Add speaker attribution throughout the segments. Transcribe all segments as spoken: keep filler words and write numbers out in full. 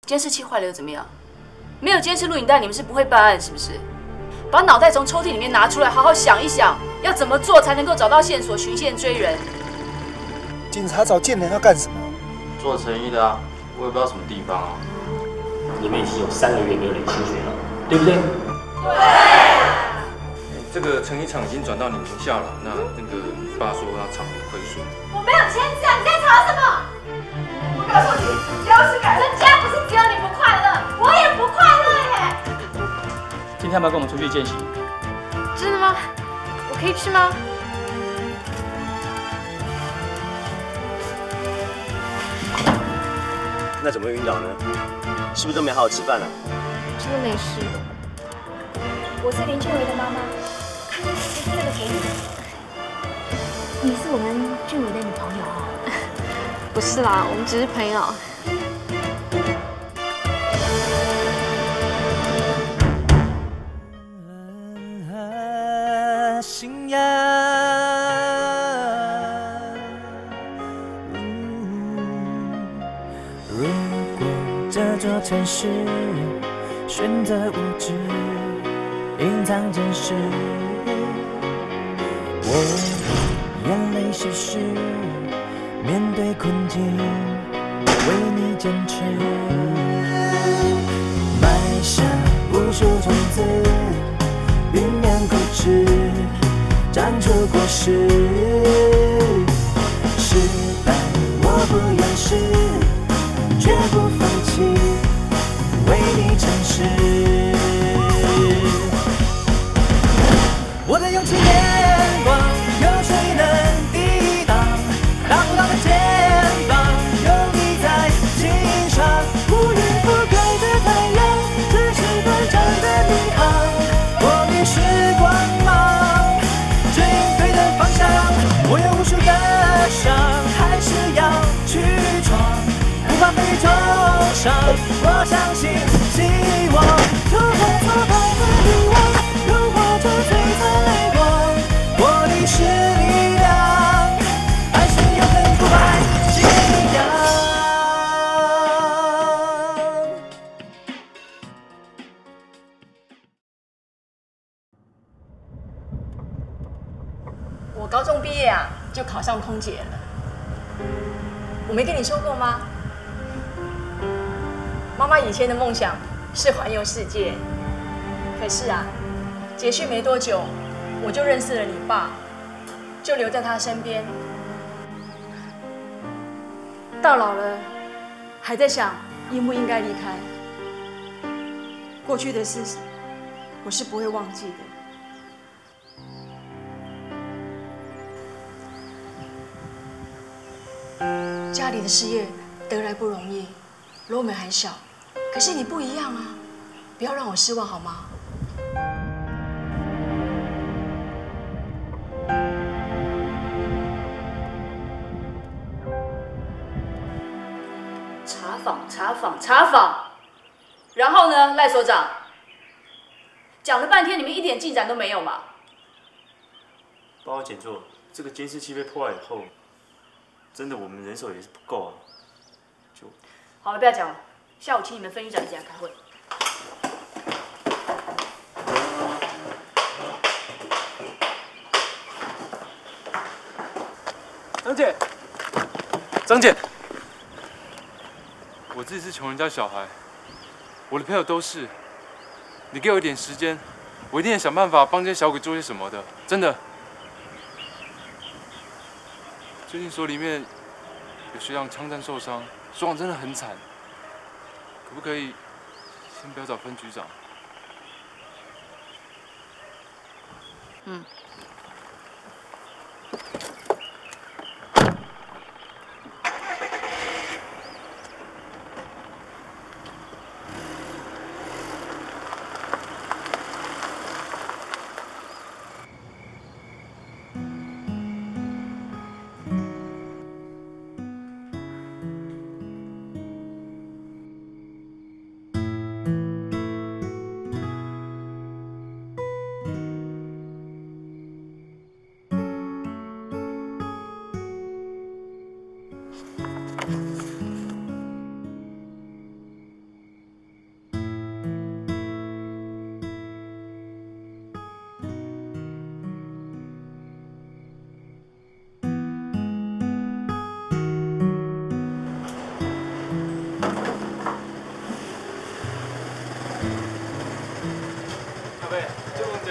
Speaker 1: 监视器坏了又怎么样？没有监视录影带，你们是不会办案是不是？把脑袋从抽屉里面拿出来，好好想一想，要怎么做才能够找到线索，循线追人？
Speaker 2: 警察找贱人要干什么？
Speaker 3: 做成衣的啊，我也不知道什么地方啊。
Speaker 4: 你们已经有三个月没有领薪水了，对不对？
Speaker 3: 对。这个成衣厂已经转到你名下了，那那个爸说他厂亏损。
Speaker 5: 我没有签字啊，你在吵什么？我告诉你，就是改成家不是只有你不快乐，我也不快乐耶。
Speaker 4: 今天要不要跟我们出去见习？
Speaker 5: 真的吗？我可以去吗？
Speaker 6: 那怎么会晕倒呢？是不是都没好好吃饭啊？
Speaker 5: 真的没事。我是林俊伟的妈妈，这个给你。你是我们俊伟的女朋友啊？不是啦，我们只是朋友。
Speaker 7: 信仰。如果这座城市选择无知，隐藏真实，我眼泪稀释，面对困境，为你坚持，埋下无数种子，酝酿固执，长出果实。失败我不掩饰，绝不放弃，为你诚实。我的勇气眼光，有谁能抵挡？大不大的肩膀，有你在欣赏。无怨不改的太阳，只是短暂的迷航。我迷失光芒，指引对的方向。我有无数的伤，还是要去闯，不怕被重伤。我相信希望，突破挫败和迷惘，融化这璀璨泪光。我的是力量，爱是永恒不败信仰。
Speaker 1: 我高中毕业啊，就考上空姐了。我没跟你说过吗？妈妈以前的梦想是环游世界，可是啊，结训没多久，我就认识了你爸，就留在他身边。到老了，还在想应不应该离开。过去的事，我是不会忘记的。家里的事业得来不容易，罗美还小，可是你不一样啊，不要让我失望好吗？查访，查访，查访，然后呢，赖所长，讲了半天，你们一点进展都没有嘛？
Speaker 6: 帮我检座，这个监视器被破坏以后，真的我们人手也是不够啊。就
Speaker 1: 好了，不要讲了，下午请你们分局长一起来开会。
Speaker 3: 张姐，张姐，我自己是穷人家小孩，我的朋友都是。你给我一点时间，我一定得想办法帮这些小鬼做些什么的，真的。最近所里面有学长枪战受伤，所长真的很惨，可不可以先不要找分局长？
Speaker 1: 嗯。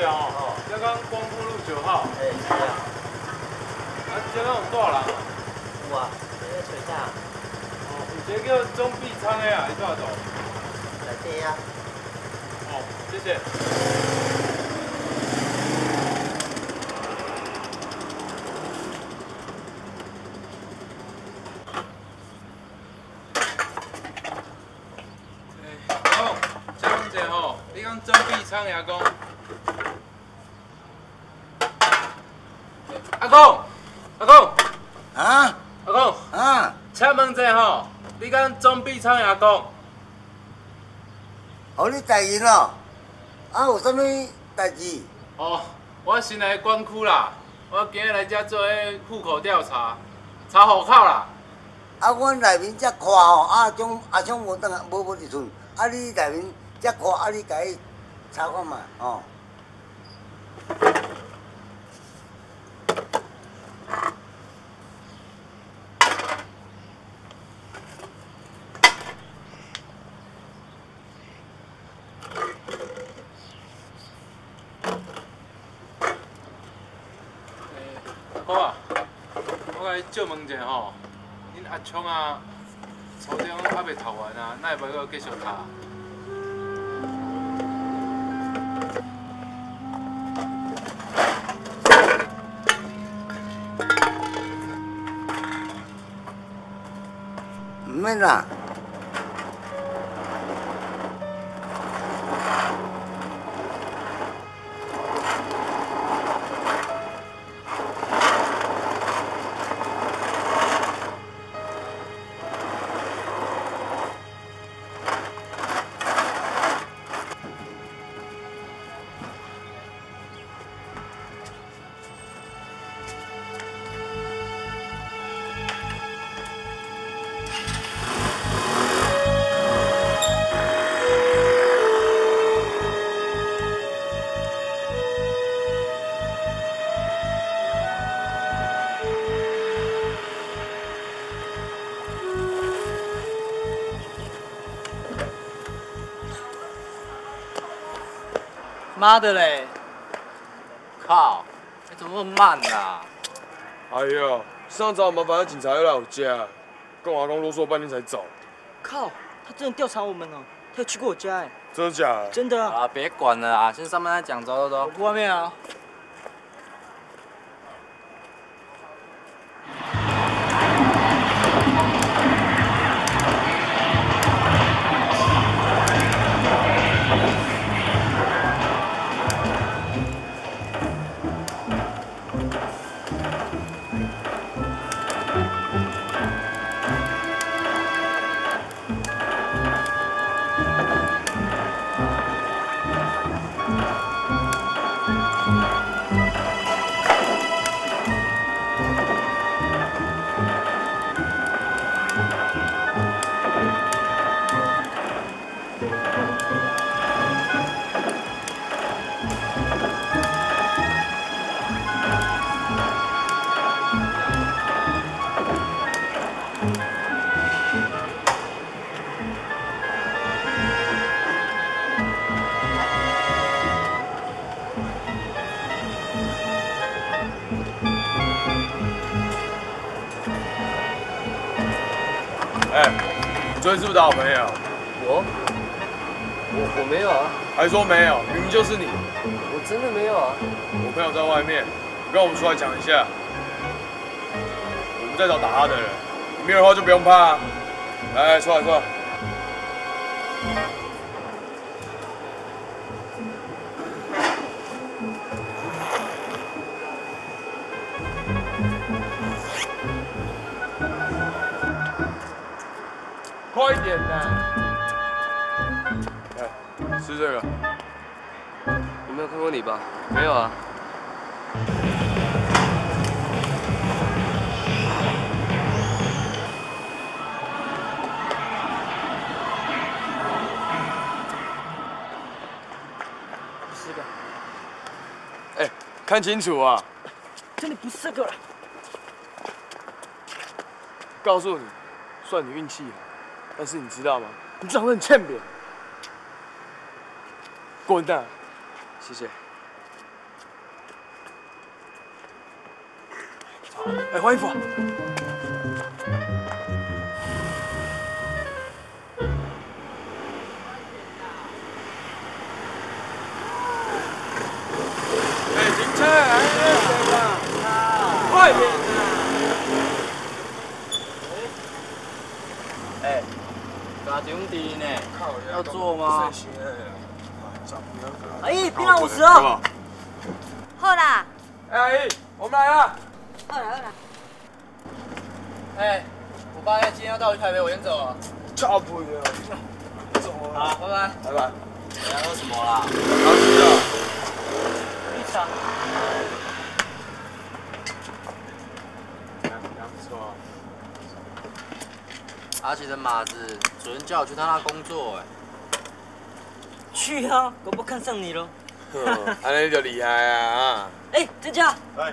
Speaker 3: 啊哦，刚刚光复路九号。
Speaker 8: 哎，是啊。
Speaker 3: 啊，刚刚有多少人啊？
Speaker 8: 有啊，在咧找啥？
Speaker 3: 哦，有一个叫钟必昌的啊，你多少度？
Speaker 8: 内底啊。
Speaker 3: 哦，谢谢。哦，这样子吼，你讲钟必昌也讲。阿公，阿公，
Speaker 9: 啊
Speaker 3: 阿公，
Speaker 9: 啊！
Speaker 3: 请问者吼，你讲钟必昌阿公？
Speaker 9: 哦，你代言咯？啊，有啥物代志？
Speaker 3: 哦，我新来管区啦，我今日来遮做迄户口调查，查户口啦。
Speaker 9: 啊，阮内面遮看吼，啊，种阿种无当无无一寸，啊，你内面遮看，啊，你家己查看嘛，哦。
Speaker 3: 好啊，我甲你借问一下吼，恁阿昌啊，初中还袂读完啊，哪会要继续读？
Speaker 9: 唔免啦。
Speaker 8: 妈的嘞！靠，你怎么那么慢啊？
Speaker 10: 哎呦，上早麻烦警察又来我家，跟我阿公啰嗦半天才走。
Speaker 8: 靠，他真的调查我们哦，他有去过我家哎。
Speaker 10: 真的假的？
Speaker 8: 真的啊！
Speaker 11: 啊，别管了啊，先上班再讲，走走走。
Speaker 8: 我外面啊。
Speaker 10: 哎，你昨天是不是打我朋友？
Speaker 8: 我？我我没有啊。
Speaker 10: 还说没有，明明就是你。
Speaker 8: 我真的没有啊。
Speaker 10: 我朋友在外面，你跟我们出来讲一下。我们在找打他的人，没有的话就不用怕。来，出来出来。快一点呐！来，吃这个。
Speaker 11: 有没有看过你吧？没有啊。
Speaker 8: 不是的。
Speaker 10: 哎，看清楚啊！
Speaker 8: 真的不是这个了。
Speaker 10: 告诉你，算你运气好，但是你知道吗？你长得很欠扁。滚蛋！
Speaker 11: 谢谢。
Speaker 10: 哎，换衣服。哎，停车！来了，快点！
Speaker 8: 哎，家兄弟呢？要做吗？
Speaker 7: 阿姨，槟榔五十哦。
Speaker 12: 好啦。
Speaker 10: 哎，阿姨，我们来了。
Speaker 12: 好啦好啦。
Speaker 8: 哎，我爸今天要带我去台北，我先走了。
Speaker 10: 差不多。走了。
Speaker 8: 好，拜拜。
Speaker 10: 拜拜。
Speaker 8: 你要喝什么啦？
Speaker 10: 好吃的。
Speaker 8: 绿茶。
Speaker 10: 不错。
Speaker 8: 阿奇的马子主任叫我去他那工作，哎。
Speaker 7: 去啊，我不看上你了。
Speaker 10: 安尼就厉害啊！
Speaker 7: 哎，郑家。
Speaker 10: 哎。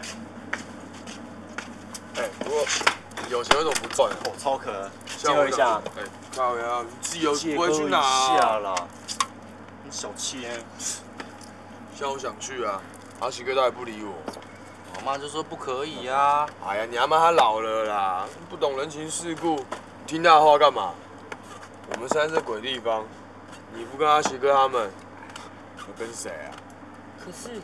Speaker 10: 哎，不过有钱为什么不赚？
Speaker 6: 哦，超可能。
Speaker 10: 借我一下。哎，靠呀，你自己有不会去拿啊？
Speaker 6: 下啦。你小气哎。
Speaker 10: 像我想去啊，阿喜哥倒也不理我。
Speaker 8: 我妈就说不可以啊。
Speaker 10: 哎呀，你阿妈她老了啦，不懂人情世故，听她的话干嘛？我们现在是鬼地方，你不跟阿喜哥他们，我跟谁啊？
Speaker 7: 可是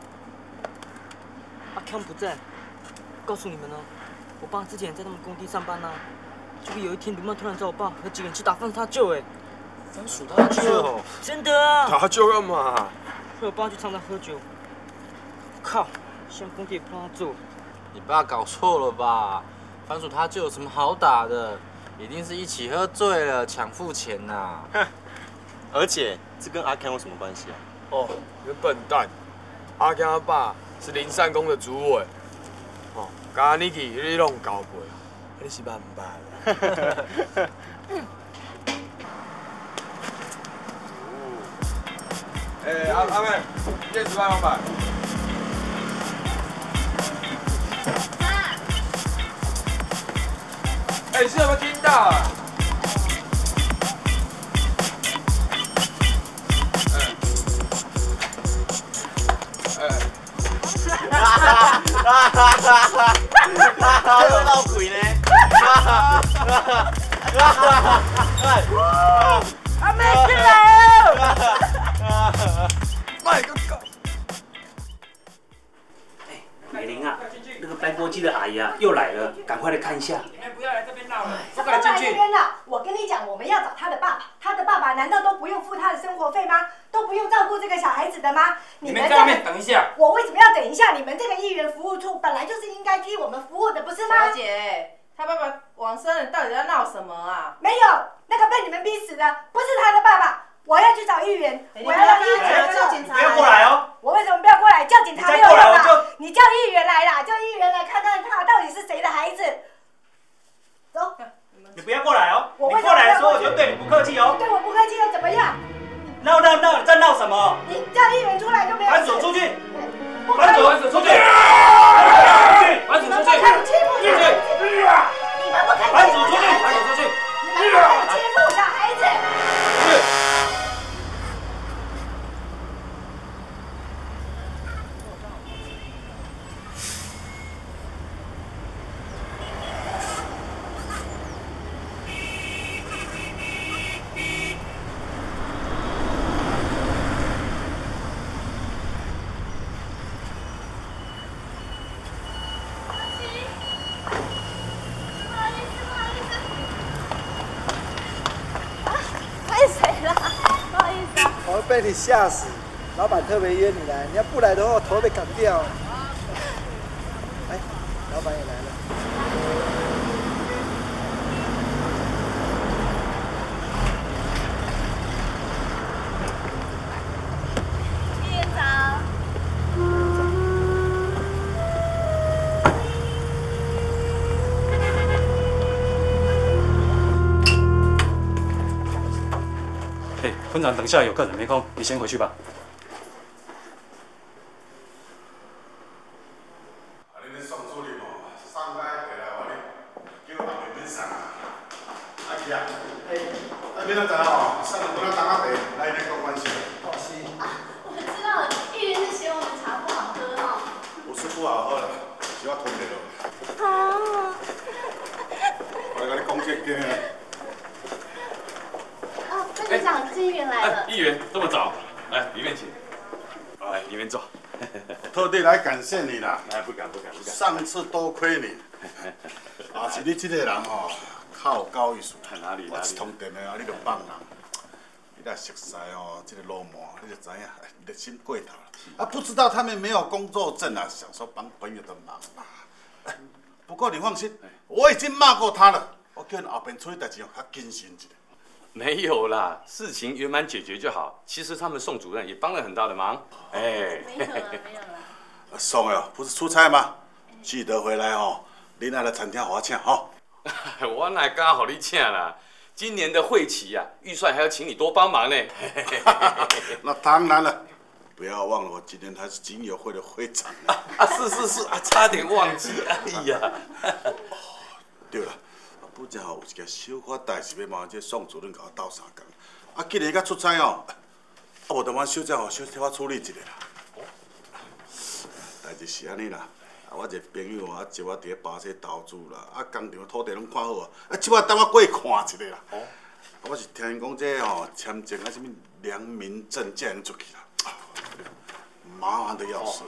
Speaker 7: 阿康不在，告诉你们哦，我爸之前也在他们工地上班呐、啊。结果有一天，卢曼突然找我爸和几个人去打番薯他舅，哎，
Speaker 8: 番薯他舅？
Speaker 7: 真的啊！
Speaker 10: 打舅干嘛？
Speaker 7: 陪我爸去常常喝酒。靠，现在工地也不让他做。
Speaker 8: 你爸搞错了吧？番薯他舅有什么好打的？一定是一起喝醉了抢付钱呐、
Speaker 6: 哼，而且这跟阿康有什么关系啊？
Speaker 10: 哦，你个笨蛋！阿康他爸是林善公的主委，哦，甲你去你弄交配，你是办唔办？哎，阿阿妹，电子版两百。哎，你是有没有听到啊？
Speaker 6: 哈哈哈哈哈！这闹鬼呢？哈哈哈哈哈！
Speaker 7: 阿妹进来了！
Speaker 10: 卖个狗！
Speaker 4: 哎，美玲啊，那个搬锅机的阿姨啊又来了，赶快来看一下。
Speaker 13: 你们不要来这边闹了，
Speaker 14: 不敢进去。我跟你讲，我们要找他的爸爸，他的爸爸难道都不用付他的生活费吗？都不用照顾这个小孩子的吗？
Speaker 13: 你们在外面等一下。
Speaker 14: 我为什么要等一下？你们这个议员服务处本来就是应该替我们服务的，不是吗？
Speaker 12: 小姐，他爸爸往生了，到底在闹什么啊？
Speaker 14: 没有，那个被你们逼死的不是他的爸爸。我要去找议员，我要让议员
Speaker 12: 叫警察。
Speaker 6: 不要过来哦！
Speaker 14: 我为什么不要过来？叫警察没有用啦！你叫议员来啦，叫议员来看看他到底是谁的孩子。走。
Speaker 6: 你不要过来哦！
Speaker 14: 我
Speaker 6: 你过来的时候我就对你不客气哦。
Speaker 14: 对我不客气又怎么样？
Speaker 6: 闹闹闹！你在闹什么？
Speaker 14: 你叫议员出来就没有。
Speaker 6: 反手出去！
Speaker 13: 反手反手出去！反手出去！
Speaker 14: 看欺负小孩子！你们不可以
Speaker 13: 反手出去！反手出去！
Speaker 14: 你们不可以欺负小孩子！
Speaker 2: 被你吓死，老板特别约你来，你要不来的话，我头被砍掉。哎，老板也来了。
Speaker 5: 议员长。
Speaker 15: 哎，村长，等一下有客人没空，你先回去吧。
Speaker 5: 议员是嫌我们茶不好喝哦。
Speaker 16: 不是不好喝了，是我吞不落。 对。
Speaker 17: 哦，分局长，这议员来了。
Speaker 18: 议员这么早，来里面请。来里面坐。
Speaker 16: 特地来感谢你啦！
Speaker 18: 哎，不敢不敢不敢。
Speaker 16: 上次多亏你，啊，是你这个人吼，较有教育术。
Speaker 18: 哪里哪里？
Speaker 16: 我一通电话，你就帮人。你若熟悉哦，这个老毛，你就知影热心过头了。啊，不知道他们没有工作证啊，想说帮朋友的忙嘛。不过你放心，我已经骂过他了，我叫你后边处理代志哦，较谨慎一点。
Speaker 18: 没有啦，事情圆满解决就好。其实他们宋主任也帮了很大的忙。哎，
Speaker 17: 没有了，没有了。
Speaker 16: 宋哦，不是出差吗？记得回来哦，你那的餐厅我请哦。
Speaker 18: 我哪敢好你请啦？今年的会期啊，预算还要请你多帮忙呢。
Speaker 16: 那当然了，不要忘了我今年还是警友会的会长呢。
Speaker 18: 啊，是是是啊，差点忘记。哎呀，
Speaker 16: 对了。不正好有一件小可代志要麻烦这宋主任甲我斗相共，啊，今日甲出差哦，啊，无当我小姐吼小替我处理一下啦。代志是安尼啦，啊，我一个朋友啊接我伫咧巴西投资啦，啊，工厂土地拢看好啊，啊，即摆等我过去看一下啦。哦，我是听因讲这吼签证啊什么良民证才能出去啦，麻烦得要死。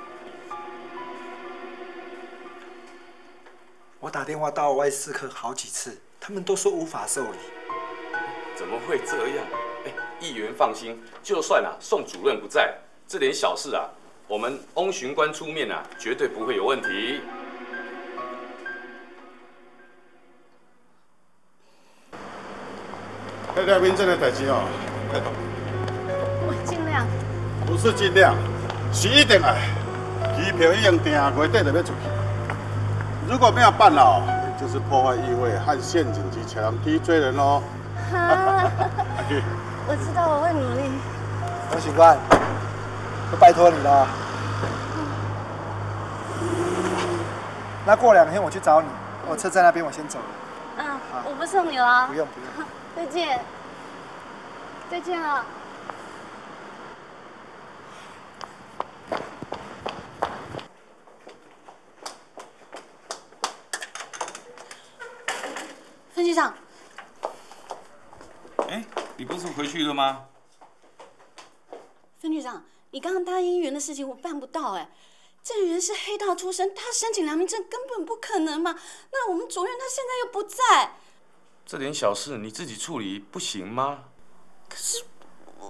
Speaker 2: 我打电话到外事科好几次，他们都说无法受理。
Speaker 18: 怎么会这样？哎，议员放心，就算啊宋主任不在，这点小事啊，我们翁巡官出面啊，绝对不会有问题。
Speaker 16: 那良民证的代志哦，
Speaker 17: 我尽量。
Speaker 16: 不是尽量，是一定爱。机票已经订，月底就要出去。如果没有办好，就是破坏议会和陷阱及抢梯追人哦。
Speaker 17: 我知道，我会努力。
Speaker 2: 王警官，就拜托你了。那过两天我去找你，我车在那边，我先走了。
Speaker 17: 嗯，我不送你了。
Speaker 2: 不用不用。
Speaker 17: 再见。再见啊。分局长，
Speaker 18: 哎，你不是回去了吗？
Speaker 17: 分局长，你刚刚答应议员的事情我办不到哎，这个人是黑道出身，他申请良民证根本不可能嘛。那我们主任他现在又不在，
Speaker 18: 这点小事你自己处理不行吗？
Speaker 17: 可是我，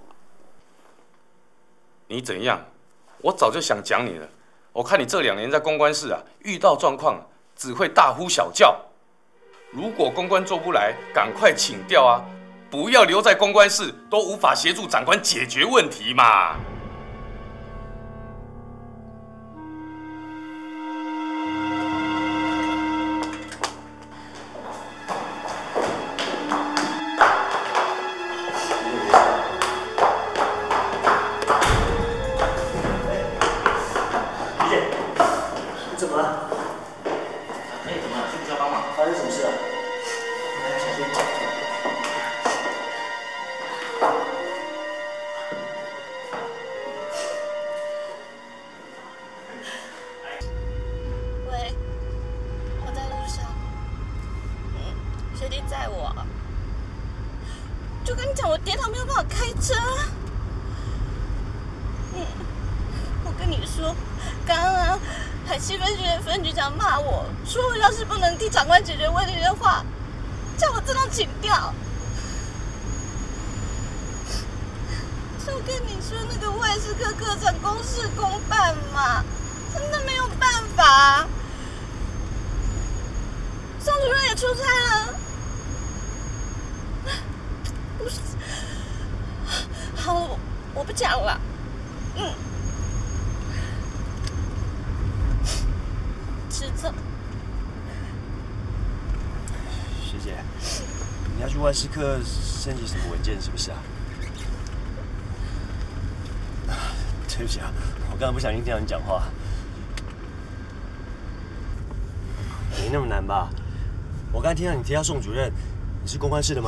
Speaker 18: 你怎样？我早就想讲你了。我看你这两年在公关室啊，遇到状况只会大呼小叫。如果公关做不来，赶快请调啊！不要留在公关室，都无法协助长官解决问题嘛。
Speaker 19: 李姐，你怎么了？哎，怎么了？需不需要帮忙？发生什么事了？来，小心。
Speaker 17: 喂，我在路上。嗯，学弟载我。就跟你讲，我跌倒没有办法开车。嗯，我跟你说，刚刚啊，海西分局的分局长骂我，说我要是不能替长官解决问题的话，叫我自动请调。就跟你说那个外事科科长公事公办嘛，真的没有办法。宋主任也出差了。不是，好了，我我不讲了。嗯，迟走。
Speaker 19: 学姐，你要去外事科申请什么文件是不是啊？对不起啊，我刚刚不小心听到你讲话。没那么难吧？我刚才听到你提到宋主任，你是公关室的吗？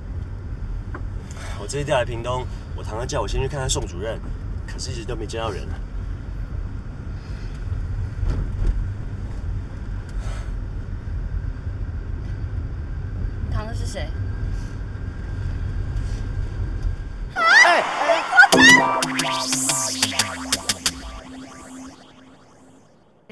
Speaker 19: 我这次调来屏东，我堂哥叫我先去看看宋主任，可是一直都没见到人。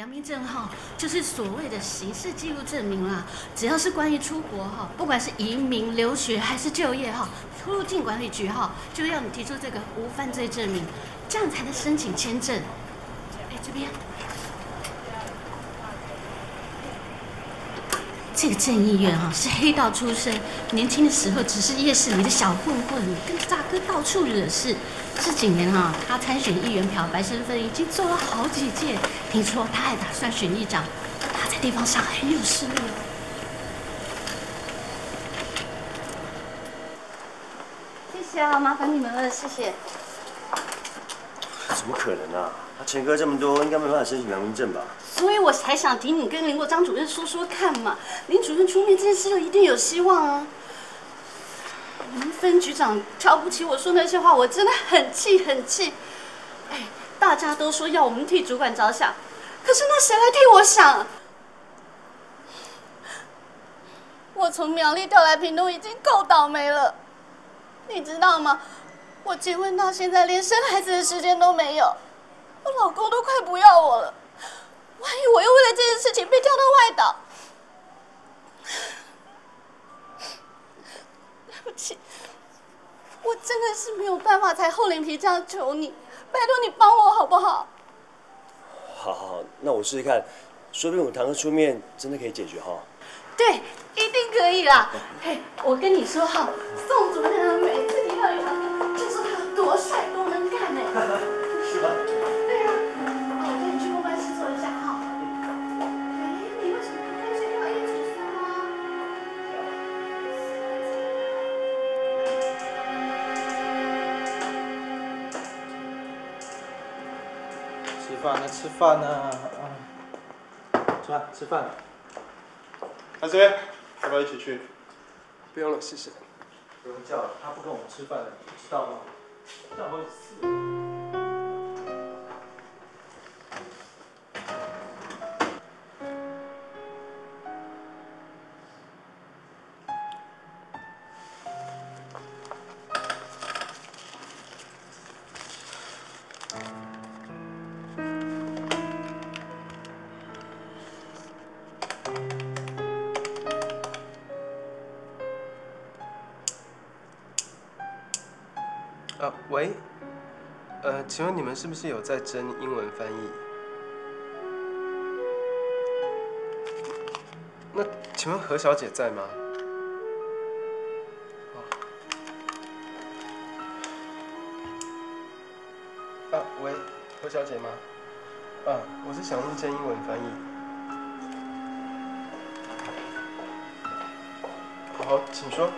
Speaker 20: 良民证哈，就是所谓的刑事记录证明啦。只要是关于出国哈，不管是移民、留学还是就业哈，出入境管理局哈就要你提出这个无犯罪证明，这样才能申请签证。哎，这边。 这个郑议员哈是黑道出身，年轻的时候只是夜市里的小混混，跟着大哥到处惹事。这几年哈，他参选议员漂白身份已经做了好几届，听说他还打算选议长，他在地方上很有势力哦。
Speaker 5: 谢谢啊，麻烦你们了，谢谢。
Speaker 19: 怎么可能啊？他前科这么多，应该没办法申请良民证吧？
Speaker 20: 所以我才想听你跟林国张主任说说看嘛，林主任出面这件事就一定有希望啊！你们分局长瞧不起我说那些话，我真的很气很气。哎，大家都说要我们替主管着想，可是那谁来替我想？
Speaker 17: 我从苗栗调来屏东已经够倒霉了，你知道吗？我结婚到现在连生孩子的时间都没有，我老公都快不要我了。 万一我又为了这件事情被调到外岛，对不起，我真的是没有办法才厚脸皮这样求你，拜托你帮我好不好？
Speaker 19: 好好好，那我试试看，说不定我堂哥出面真的可以解决哈。
Speaker 20: 对，一定可以啦！嘿，我跟你说哈，宋主任啊，每次提到你堂哥，就说他有多帅、多能干呢。
Speaker 19: 是吧？
Speaker 20: 对呀、啊，我带你去公关室坐一下哈。
Speaker 2: 吃饭呢，吃饭呢，啊，吃饭吃饭。
Speaker 21: 阿这边，要不要一起去？
Speaker 11: 不用了，谢谢。
Speaker 2: 不用叫了，他不跟我们吃饭了，你知道吗？叫好几次。
Speaker 11: 啊，喂，呃，请问你们是不是有在征英文翻译？那请问何小姐在吗？哦。啊，喂，何小姐吗？啊，我是想应征英文翻译。好，请说。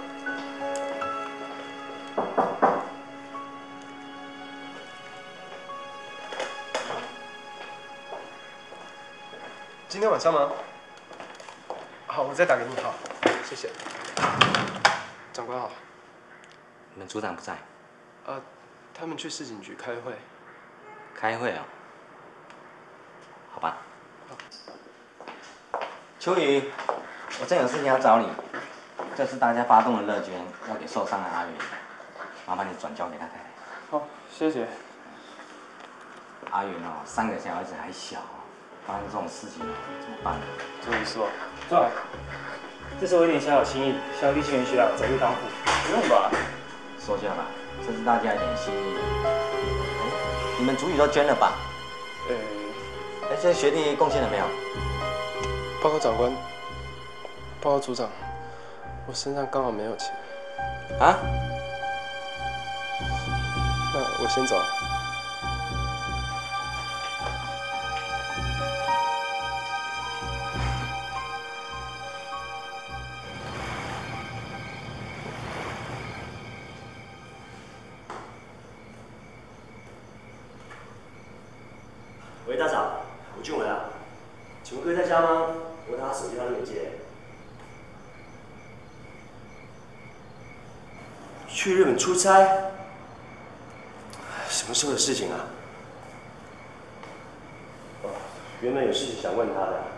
Speaker 11: 今天晚上吗？好，我再打给你。好，谢谢。长官好。
Speaker 22: 你们组长不在？
Speaker 11: 啊，他们去市警局开会。
Speaker 22: 开会啊？好吧。秋雨，我正有事情要找你。这是大家发动的乐捐，要给受伤的阿元，麻烦你转交给他太太。
Speaker 11: 好，谢谢。
Speaker 22: 阿元哦，三个小孩子还小。 发生这种事情怎么办呢？
Speaker 11: 这么说，
Speaker 15: 壮，这是我一点小小心意，希望立庆元学长早日当副。
Speaker 11: 不用吧？
Speaker 22: 收下吧，这是大家一点心意。哎，你们组语都捐了吧？
Speaker 11: 呃，
Speaker 22: 哎，这学弟贡献了没有？
Speaker 11: 报告长官，报告组长，我身上刚好没有钱。
Speaker 22: 啊？
Speaker 11: 那我先走了。
Speaker 19: 喂，大嫂，我俊伟啊，请问哥在家吗？我打他手机他都没接。去日本出差？什么时候的事情啊？哦，原本有事情想问他的。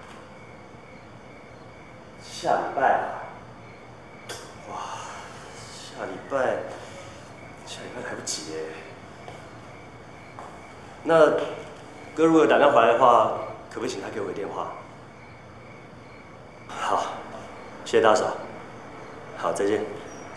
Speaker 19: 下礼拜啊？哇，下礼拜，下礼拜来不及耶。那。 哥如果打电话回来的话，
Speaker 1: 可不可以请他给我个电话？好，谢谢大嫂。好，再见。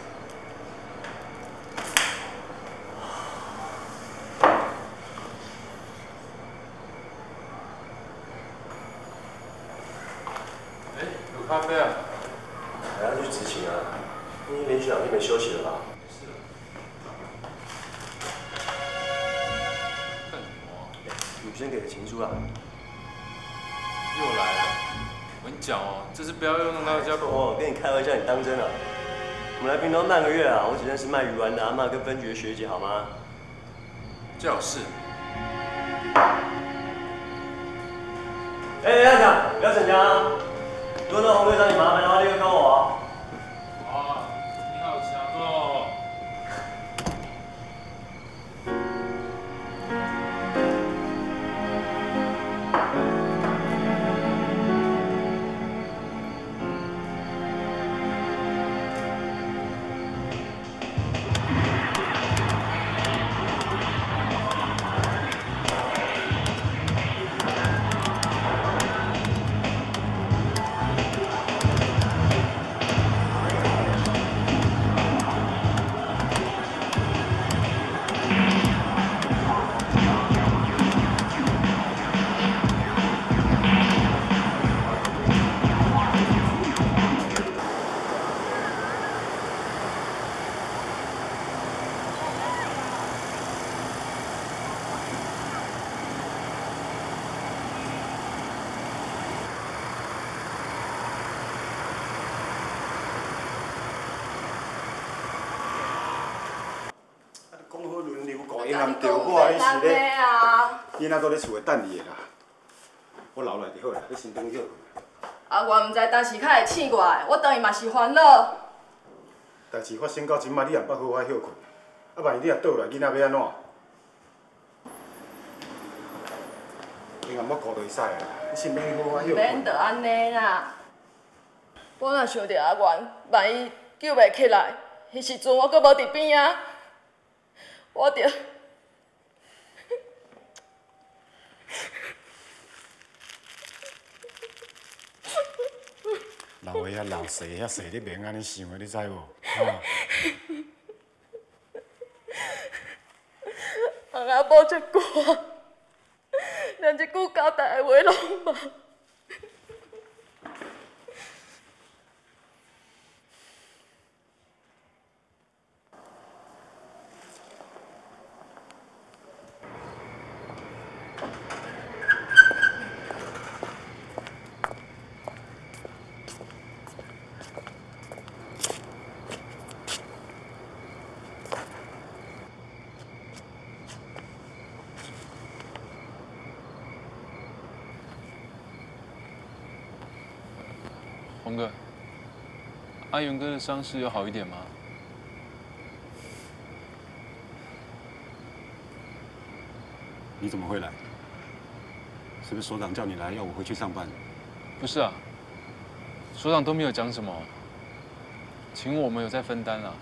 Speaker 10: 哎，有咖啡啊？
Speaker 1: 还要去执勤啊？已经连续两天没休息了吧？ 女生给的情书啊，
Speaker 10: 又来了！我跟你讲哦，这次不要用到家。
Speaker 1: 哦，跟你开玩笑，你当真啊？我们来屏东半个月啊，我只认识卖鱼丸的阿嬷跟分局的学姐，好吗？
Speaker 10: 最好是。
Speaker 1: 哎，阿强，不要逞强啊！如果那红队找你麻烦的话，立刻告我啊！
Speaker 10: 哇，你好强哦！
Speaker 3: 因含着我，你是咧？囡仔都咧厝诶等你啦。我留来就好啦，你先等歇。
Speaker 12: 啊，我毋知当时较会醒过来，我等伊嘛是烦恼。
Speaker 3: 代志发生到即摆，你也毋捌好好休困，啊，万一你若倒来，囡仔要安怎？因含要顾就会使啊，你先免好好休困。
Speaker 12: 免得安尼啦。我若想着阿元，万一救袂起来，迄时阵我阁无伫边啊，我着。
Speaker 3: 老个遐老细遐细，你免安尼想的，你知无？哈。
Speaker 12: 翁阿某这寒，连一句交代的话拢无。
Speaker 10: 洪哥，阿元哥的伤势有好一点吗？
Speaker 3: 你怎么会来？是不是所长叫你来，要我回去上班？
Speaker 10: 不是啊，所长都没有讲什么，请我们有在分担啊。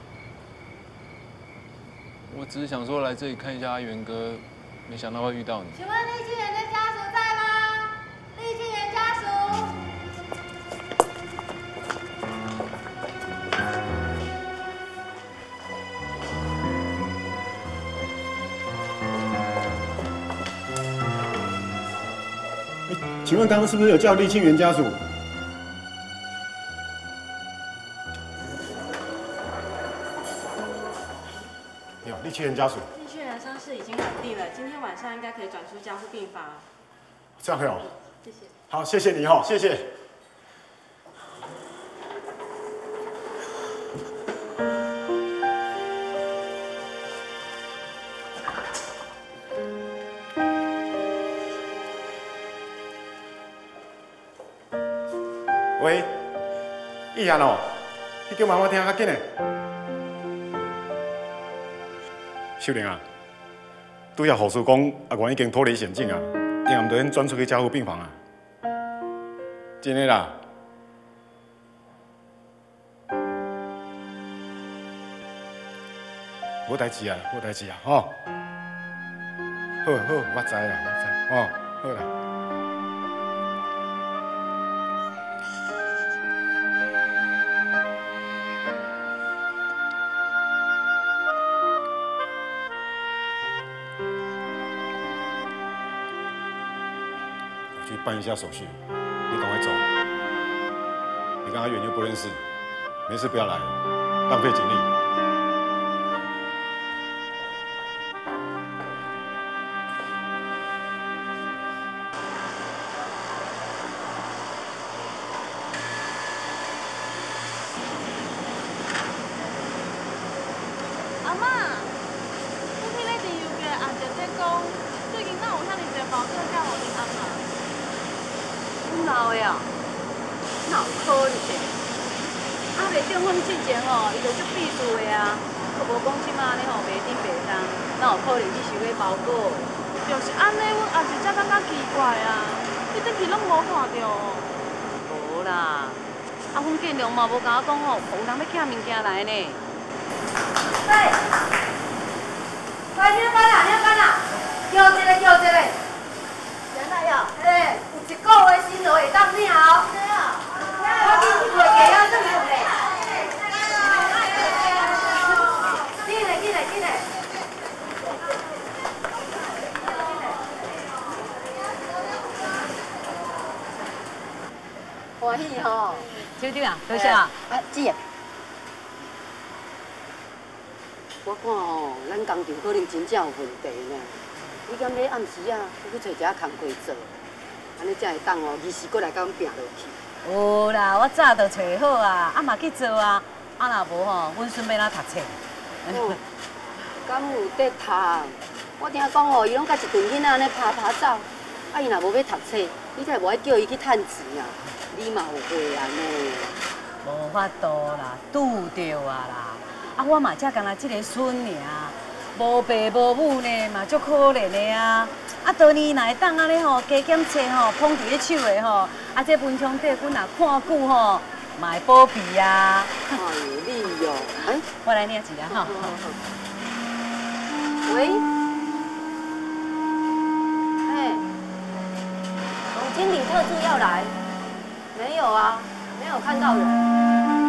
Speaker 10: 我只是想说来这里看一下阿元哥，没想到会遇到你。
Speaker 17: 请问厉清元的家属在吗？厉清元家属。
Speaker 3: 请问刚刚是不是有叫厉清元家属？有厉清元家属。
Speaker 23: 厉清元伤势已经稳定了，今天晚上应该可以转出加护病房。
Speaker 3: 这样可以哦。
Speaker 23: 谢谢。
Speaker 3: 好，谢谢你哈，谢谢。喂，易言哦，你叫妈妈听较紧嘞。秀玲啊，拄要护士讲阿元已经脱离险境啊，因唔得转出去加护病房啊。真的啦。无代志啊，无代志啊，吼。好好，我知啦，我知，哦，好啦。 去办一下手续。你赶快走。你跟阿远又不认识，没事不要来，浪费精力。
Speaker 20: 阿嬷，你迄个电邮叫阿姐在讲，最近哪有遐尼侪包裹寄互恁阿嬷？
Speaker 17: 有闹的啊？哪有可能的？啊，袂订婚之前吼，伊就足避暑的啊，可无讲即马呢吼袂顶袂当，哪有可能去收迄包裹？
Speaker 20: 就是安尼，阮阿姐才感觉奇怪啊，你顶去拢无看到哦。
Speaker 17: 无啦，啊，阮建良嘛无甲我讲吼，有人要寄物件来呢。
Speaker 14: 喂，喂，你干哪？你干哪？叫一个，叫一个。
Speaker 17: 原来呀，
Speaker 14: 哎，有一个月薪就会当领哦。对啊。我今日袂加啊，算数嘞。进来，进来，进来。
Speaker 17: 欢喜吼，小弟啊，多谢啊。啊，姐。 我看吼，咱工厂可能真正有问题呢。你敢要暗时啊，去找一下工课做，安尼才会当哦，仪式过来甲阮拼落去。有啦，我早就找好啊，啊嘛去做啊。啊若无吼，阮顺便来读册。哦，敢有得读？我听讲哦，伊拢甲一群囡仔安尼拍拍走。啊，伊若无要读册，你才无爱叫伊去趁钱啊。你嘛有会安尼？无法度啦，拄着啊啦。 啊，我嘛才干那一个孙尔，无爸无母呢，嘛足可怜的啊！啊，当年若会当安尼吼，加减册吼，捧伫咧手的吼，啊，这文昌帝君若看久吼，嘛会保庇啊！哎呦，你哟，哎，我来领一下哈。喂，哎，总经理特助要来？没有啊，没有看到人。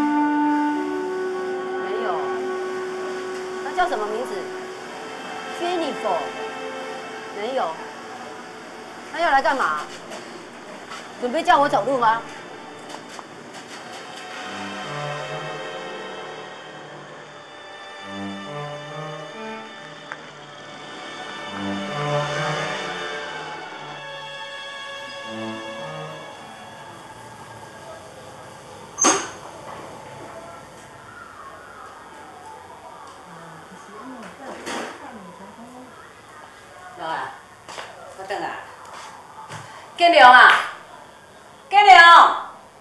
Speaker 17: 叫什么名字 ？Jennifer， 没有。他要来干嘛？准备叫我走路吗？建良啊，建良，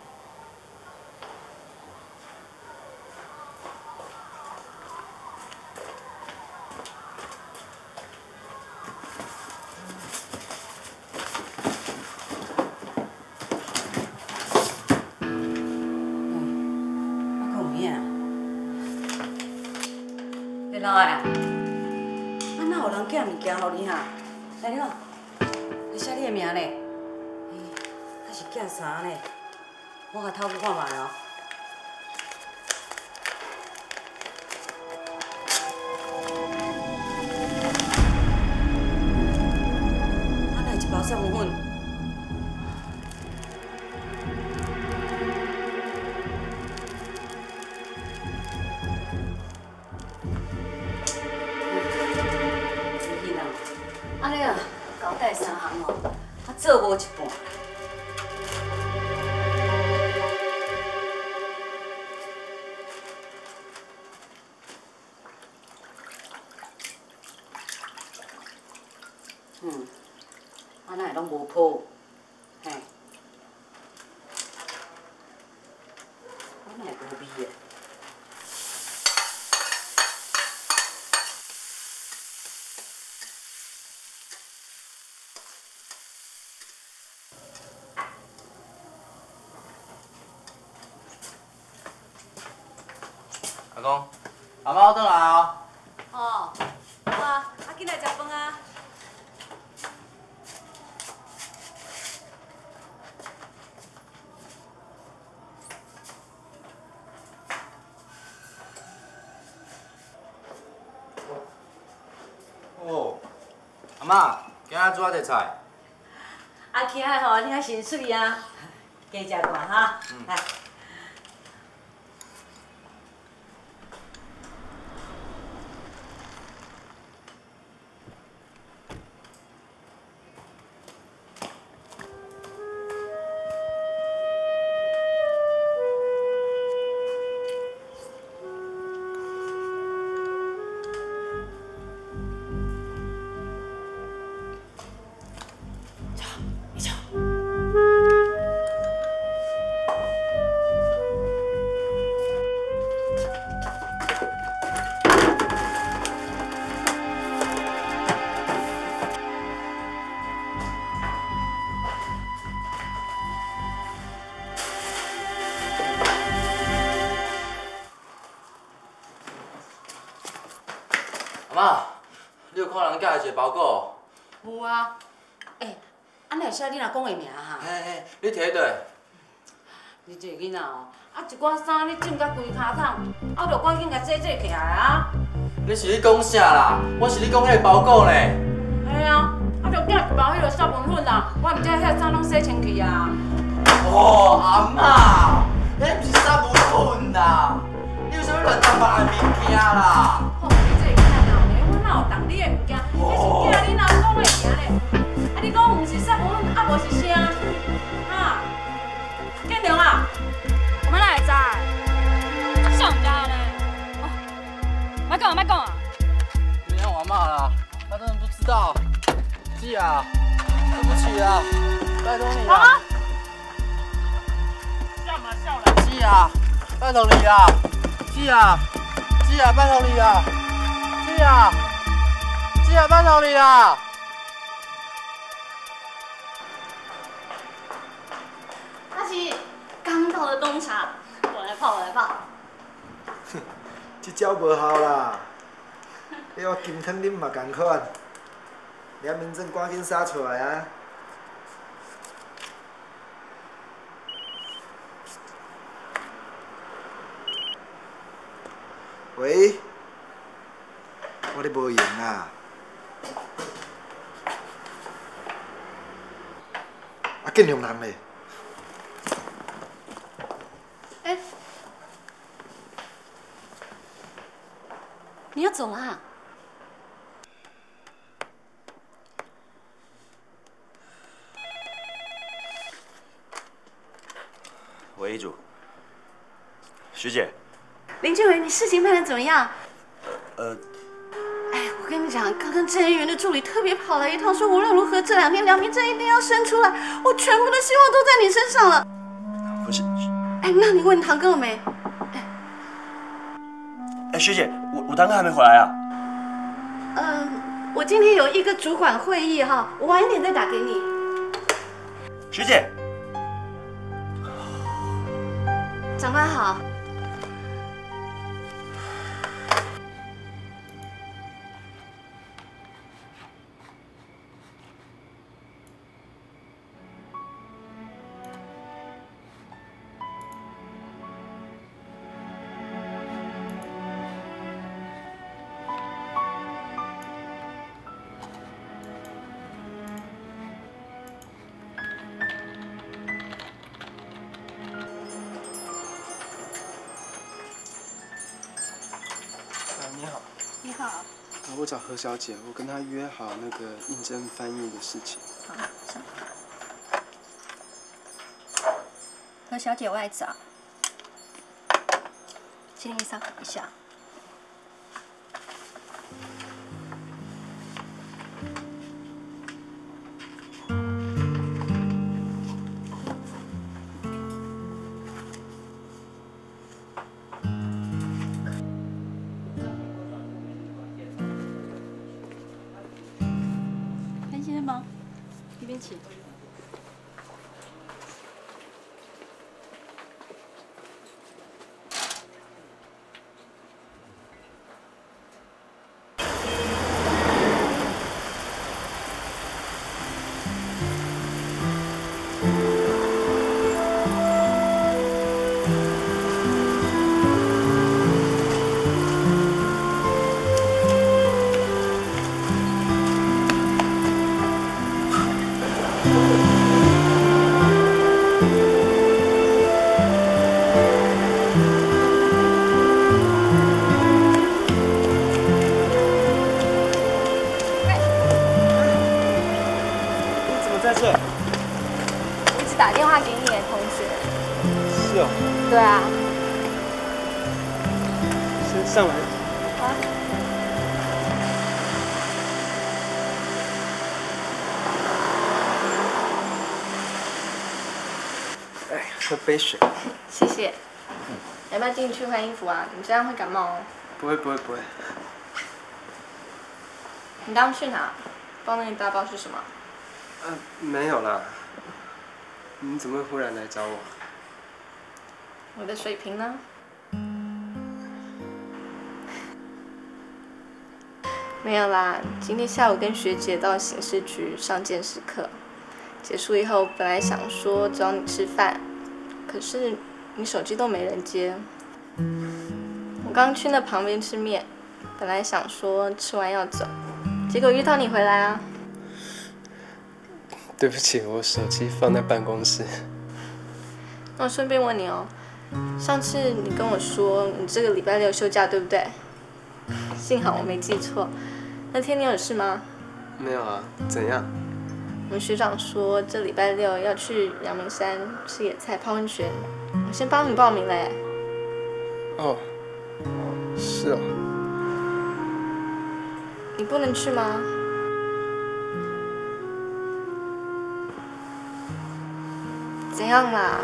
Speaker 17: 我讲有影。建良啊，啊哪有人寄物件互你哈？来你看，你写你的名呢？ 是寄衫呢，我甲头去看卖哦。啊，来一包散粉粉。是囡仔，安尼啊，交代三项哦，啊做无一半。 嗯，安那拢无谱，嘿，安那无味的。
Speaker 6: 阿公，阿妈我倒来哦。
Speaker 17: 哦，好啊，啊紧来食饭啊。
Speaker 6: 哦，阿妈，今仔煮啊块菜。
Speaker 14: 阿兄吼，你较心水啊，加食饭哈，来。
Speaker 6: 阿妈，你有看人寄来一个包裹？
Speaker 14: 有啊，诶，安尼会使你若讲的名哈？
Speaker 6: 嘿嘿，你摕倒。
Speaker 14: 你这个囡仔哦，啊一寡衫你浸甲规骹桶，啊着赶紧甲洗洗起来啊！
Speaker 6: 你是咧讲啥啦？我是咧讲迄个包裹呢。
Speaker 14: 嘿啊，啊着寄一包迄个杀虫粉啦，我毋知遐衫拢洗清去啊。
Speaker 6: 哦，阿妈，迄毋是杀虫粉啦，你有啥物乱杂别的物件啦？
Speaker 14: 哦，你这个囡仔闹咧，我哪有当你的物件？迄是囝你哪讲的名咧？啊，你讲毋是杀虫粉，啊无是啥？哈？建良啊，
Speaker 5: 我们哪会知？像我们家的呢？哦，别讲了，别讲了。
Speaker 6: 原谅我阿妈啦，她真的不知道。季啊，对不起啊，拜托你了。
Speaker 13: 笑嘛笑了。
Speaker 6: 季啊，拜托你啦。季啊，季啊，拜托你啦。季啊，季啊，拜托你啦。
Speaker 20: 阿奇，刚到的冬茶，我来泡，我来泡。
Speaker 2: 哼，这招无效啦。你我金汤啉嘛共款，良民证赶紧杀出来啊！喂，我咧无闲啊。啊，建良人咧？
Speaker 20: 哎，你要走了啊？
Speaker 1: 喂，主，徐姐。
Speaker 20: 林俊伟，你事情办得怎么样？
Speaker 1: 呃，
Speaker 20: 哎，我跟你讲，刚刚郑议员的助理特别跑来一趟，说无论如何这两天良民证一定要生出来，我全部的希望都在你身上了。
Speaker 1: 不是。
Speaker 20: 哎，那你问堂哥了没？
Speaker 1: 哎，徐姐，我我堂哥还没回来啊。
Speaker 20: 嗯，我今天有一个主管会议哈，我晚一点再打给你。
Speaker 1: 徐姐。
Speaker 20: 长官好。
Speaker 11: 你好。
Speaker 20: 你好。
Speaker 11: 我找何小姐，我跟她约好那个应征翻译的事情。
Speaker 20: 好，上。何小姐外找，请你稍等一下。
Speaker 5: 这边请。
Speaker 11: 事？
Speaker 5: 我一直打电话给你的同学。
Speaker 11: 是哦。
Speaker 5: 对啊。
Speaker 11: 先上来。
Speaker 5: 啊。
Speaker 11: 哎，喝杯水。
Speaker 12: 谢谢。要不要进去换衣服啊？你这样会感冒哦。
Speaker 11: 不会不会不会。
Speaker 12: 你刚刚去哪？包那一大包是什么？
Speaker 11: 呃，没有啦。你怎么会忽然来找我？
Speaker 12: 我的水瓶呢？没有啦，今天下午跟学姐到刑事局上鉴识课，结束以后本来想说找你吃饭，可是你手机都没人接。我刚去那旁边吃面，本来想说吃完要走，结果遇到你回来啊。
Speaker 11: 对不起，我手机放在办公室。
Speaker 12: 那我顺便问你哦，上次你跟我说你这个礼拜六休假，对不对？幸好我没记错。那天你有事吗？
Speaker 11: 没有啊，怎样？
Speaker 12: 我们学长说这礼拜六要去阳明山吃野菜、泡温泉，我先帮你报名嘞。
Speaker 11: 哦，哦，是哦。
Speaker 12: 你不能去吗？怎样啦？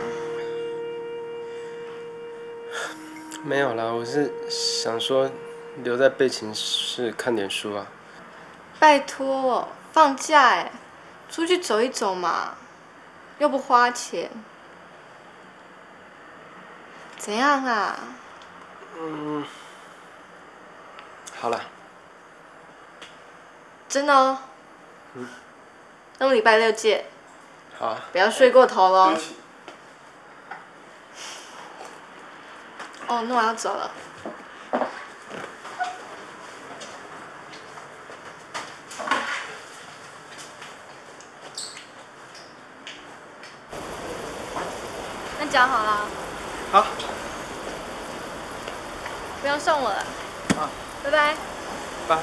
Speaker 11: 没有啦，我是想说留在备勤室看点书啊。
Speaker 12: 拜托，放假哎，出去走一走嘛，又不花钱。怎样啊？
Speaker 11: 嗯，好了。
Speaker 12: 真的哦。
Speaker 11: 嗯。
Speaker 12: 那么礼拜六见。
Speaker 11: 好啊。
Speaker 12: 不要睡过头喽。哦，那我要走了。那讲好了。
Speaker 11: 好。
Speaker 12: 不用送我了。
Speaker 11: 好。
Speaker 12: 拜拜。
Speaker 11: 拜。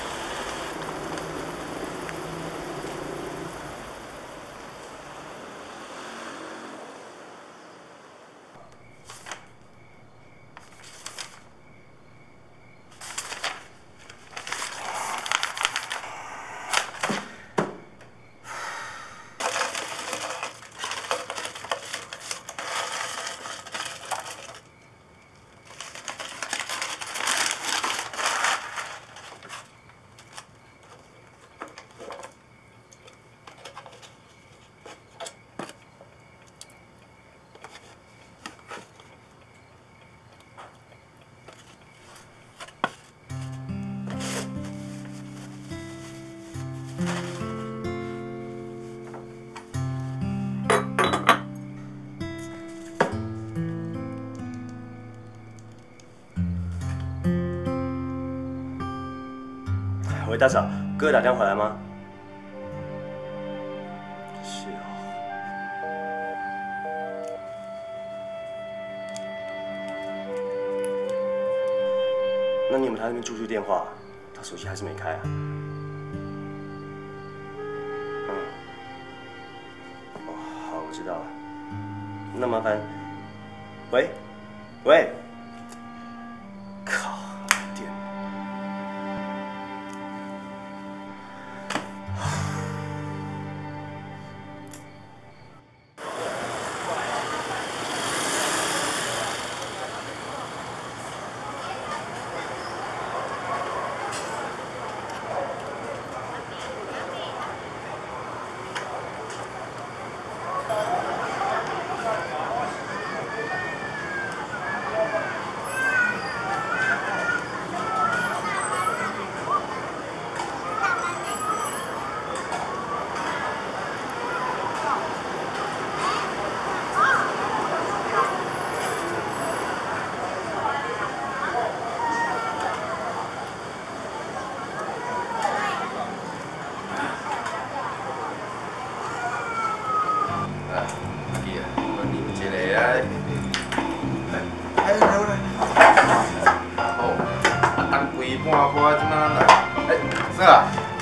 Speaker 1: 喂，大嫂，哥打电话回来吗？是哦。那你有没有他那边住宿电话？他手机还是没开啊？嗯。哦，好，我知道了。那麻烦。喂，喂。靠！电。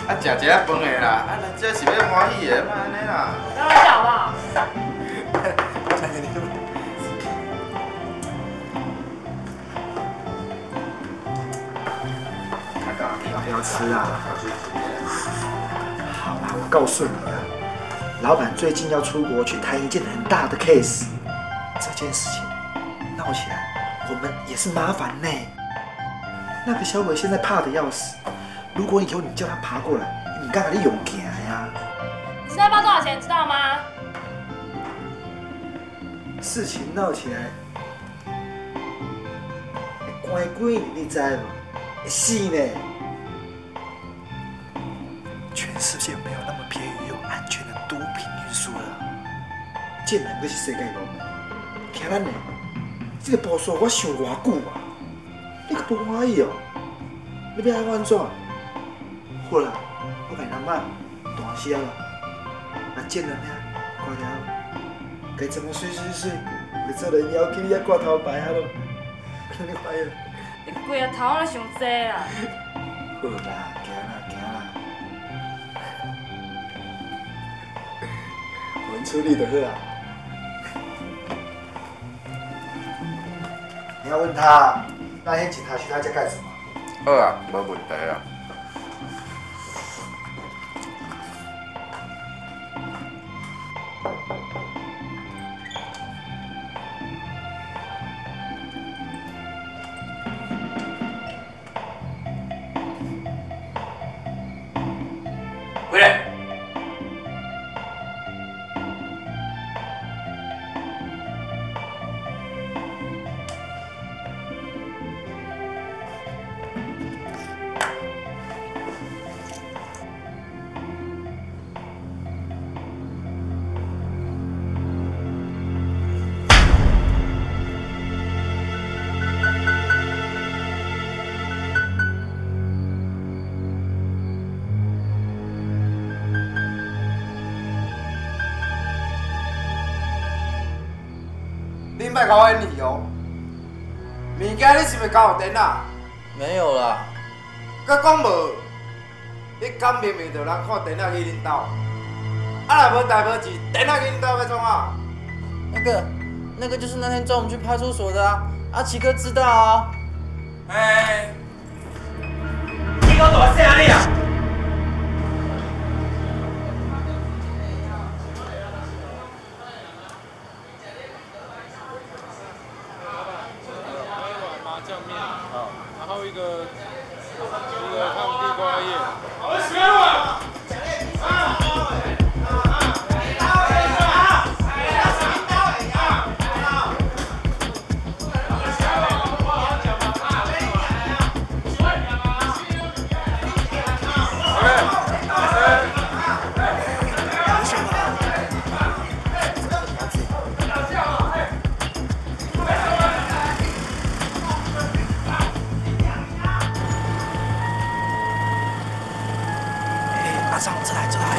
Speaker 2: 啊，食一下饭的啦，啊，咱这是要欢喜的，莫安尼啦。
Speaker 14: 当然好不好？
Speaker 2: 不要吃啊！好啦，我告诉你啊，老板最近要出国去谈一件很大的 case， 这件事情闹起来，我们也是麻烦呢。那个小鬼现在怕得要死，如果以后你叫他爬过来，你干嘛你勇敢呀？
Speaker 14: 你知道包多少钱？知道吗？
Speaker 2: 事情闹起来，关几年你知无？会死呢。全世界没有那么便宜又安全的毒品运输了。竟然阁是世界公民，听咱的，这个步数我想偌久啊，你可不欢喜哦？你要安怎？好啦，我给咱妈大声了，啊，见人呀，挂条，该怎么水水水，会做人妖去你遐挂头牌啊咯，你欢喜？
Speaker 14: 你规个头都想济啦！
Speaker 2: 好啦，行啦，行啦。我们处理就好啦。你要问他，那天警察去他家干什么？
Speaker 10: 好啊，没问题啊。
Speaker 4: 回来。
Speaker 2: 你莫甲我演理由，物件你是袂交互电啊？
Speaker 6: 没有啦。
Speaker 2: 佮讲无，你敢明明着人看电啊去恁兜，啊若无代无志，电啊去恁兜要创啊？
Speaker 6: 那个，那个就是那天中午去派出所的啊，阿奇哥知道啊。
Speaker 4: 哎，你搞大声你啊！
Speaker 10: 然后一个一个烫地瓜叶。好，十万。
Speaker 2: 阿尚，这来，这来。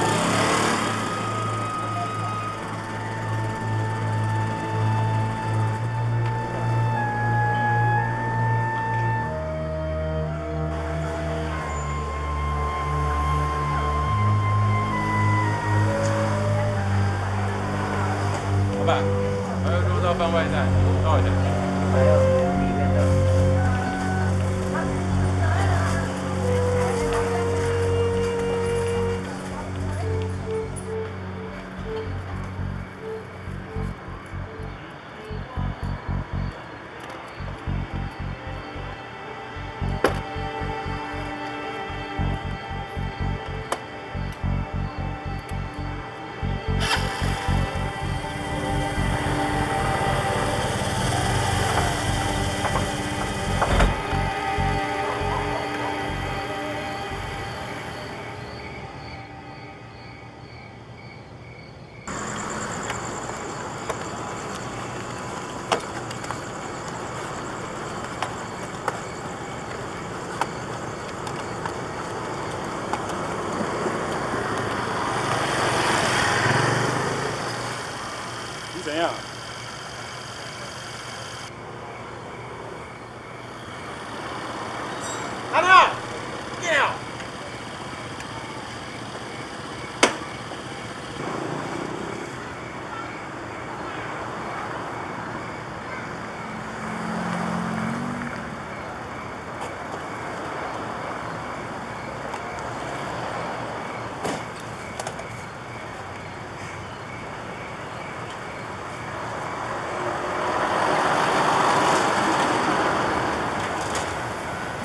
Speaker 10: 老板，还有肉燥饭外带，多少钱？
Speaker 19: 还有里面的。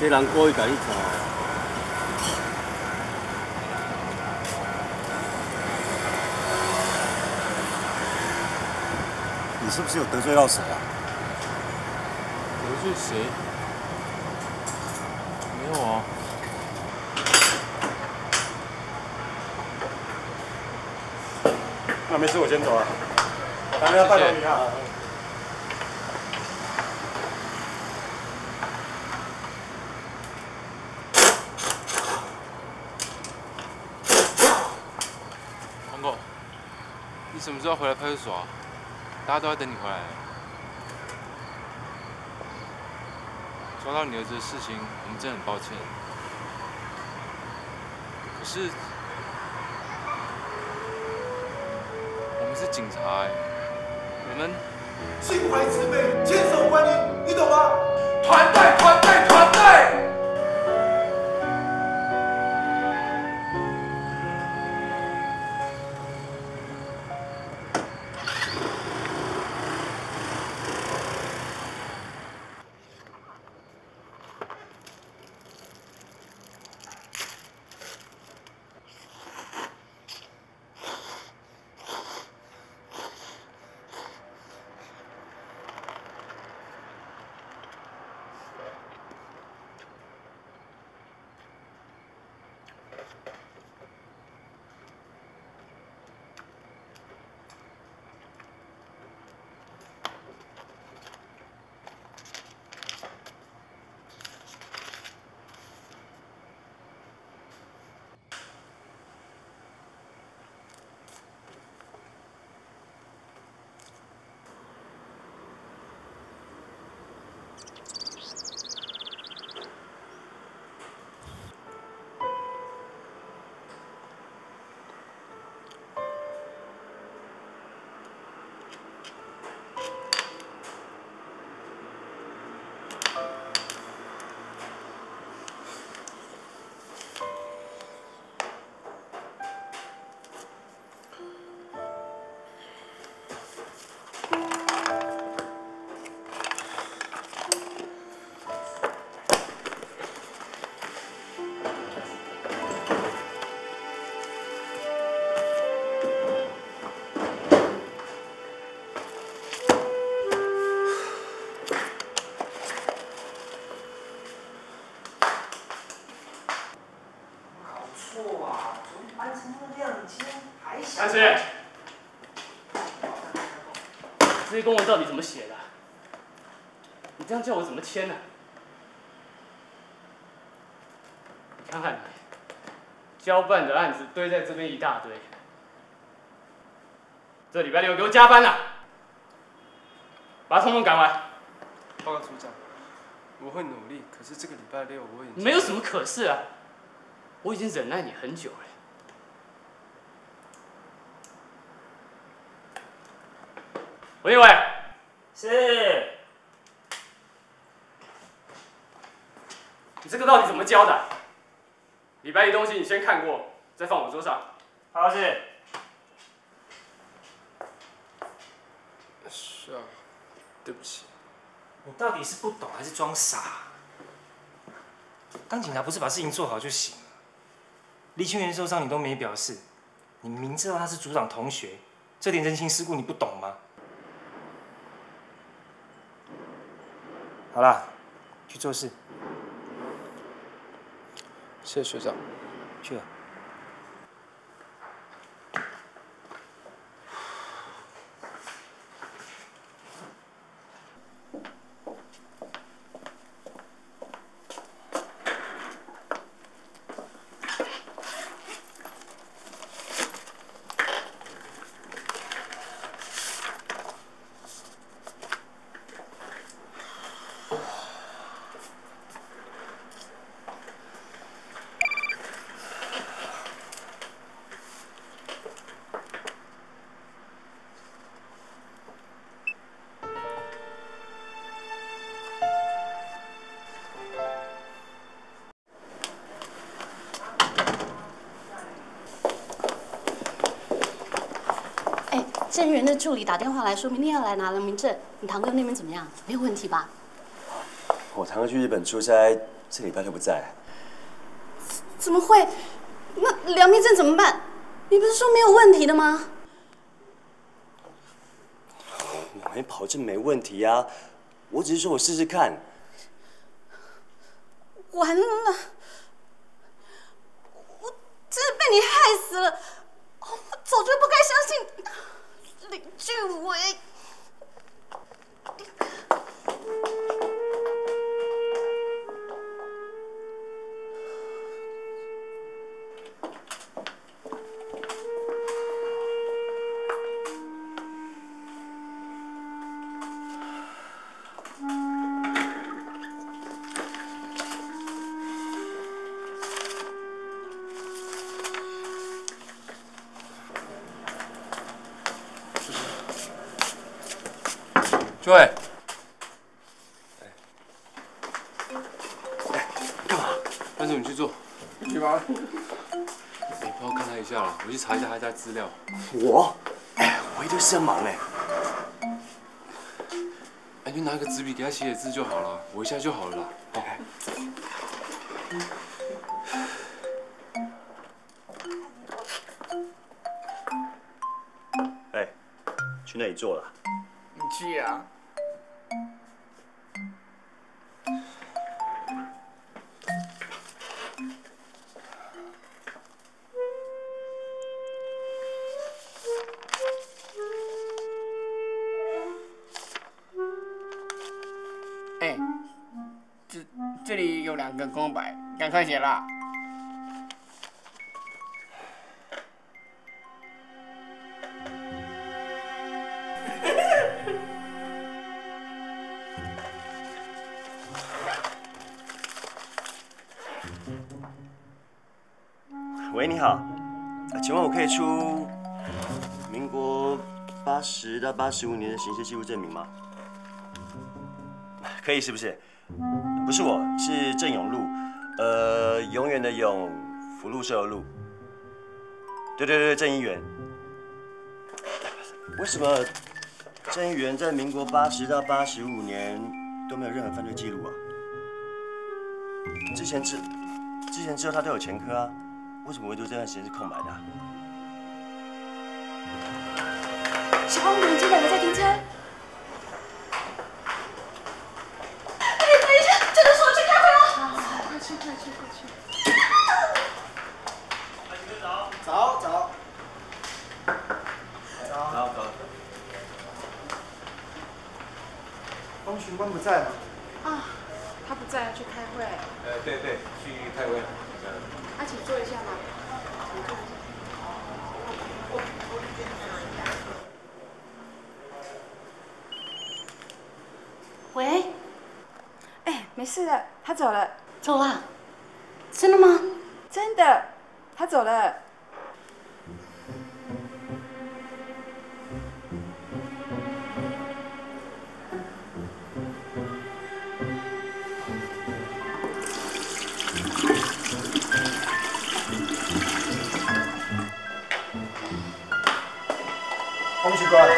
Speaker 1: 这人故意甲你抓。
Speaker 16: 你是不是有得罪到谁啊？
Speaker 10: 得罪谁？没有啊。
Speaker 3: 那没事，我先走了。咱们要拜托你啊。
Speaker 10: 你什么时候回来派出所啊？大家都在等你回来。抓到你儿子的事情，我们真的很抱歉。可是，我们是警察哎，我们
Speaker 2: 心怀慈悲，千手观音，你懂吗？
Speaker 13: 团队，团队，团队！
Speaker 15: 安琪，这些公文到底怎么写的？你这样叫我怎么签呢？你看看你，交办的案子堆在这边一大堆，这礼拜六给我加班了，把它通通赶完。
Speaker 11: 报告组长，我会努力。可是这个礼拜六我已经……
Speaker 15: 没有什么可是啊，我已经忍耐你很久了。 文立伟，是。你这个到底怎么教的？礼拜一东西你先看过，再放我桌上。好，是。
Speaker 11: 是啊，对不起。
Speaker 19: 你到底是不懂还是装傻？当警察不是把事情做好就行了？李清源受伤你都没表示，你明知道他是组长同学，这点人情世故你不懂吗？ 好啦，去做事。
Speaker 11: 谢谢学长。
Speaker 19: 去了。
Speaker 20: 郑源的助理打电话来说明天要来拿良民证，你堂哥那边怎么样？没有问题吧？
Speaker 1: 我堂哥去日本出差， 这礼拜六不在。
Speaker 20: 怎么会？那梁明正怎么办？你不是说没有问题的吗？
Speaker 1: 我没保证没问题啊，我只是说我试试看。
Speaker 20: 完了，我真的被你害死了！我早就不该相信林俊伟。
Speaker 10: 俊伟，
Speaker 1: 干嘛？
Speaker 10: 班主，你去做。去吧。哎，帮我看他一下啦，我去查一下他家资料。
Speaker 1: 我？哎，我一堆事要忙哎。
Speaker 10: 哎，你就拿个纸笔给他写写字就好了，我一下就好了啦。哦。
Speaker 1: 哎，去那里坐了。
Speaker 10: 你去啊。
Speaker 7: 哎，这这里有两个空白，赶快写啦！
Speaker 1: 喂，你好，请问我可以出民国八十到八十五年的行车记录证明吗？可以是不是？不是我，是郑永禄，呃，永远的永，福禄寿的禄。对对对，郑议员。为什么郑议员在民国八十到八十五年都没有任何犯罪记录啊？之前知之前知道他都有前科啊，为什么唯独这段时间是空白的、啊？
Speaker 5: 小黄，你们这两个在停车。
Speaker 2: 早早，早
Speaker 10: 早早。
Speaker 2: 翁巡官不在吗？
Speaker 14: 啊，他不在，去开会。
Speaker 10: 呃，对对，去开会。
Speaker 14: 啊，请坐一下嘛。
Speaker 20: 喂，
Speaker 14: 哎，没事的，他走了。
Speaker 20: 走了？真的吗？
Speaker 14: 真的，他走了。
Speaker 2: 翁巡官，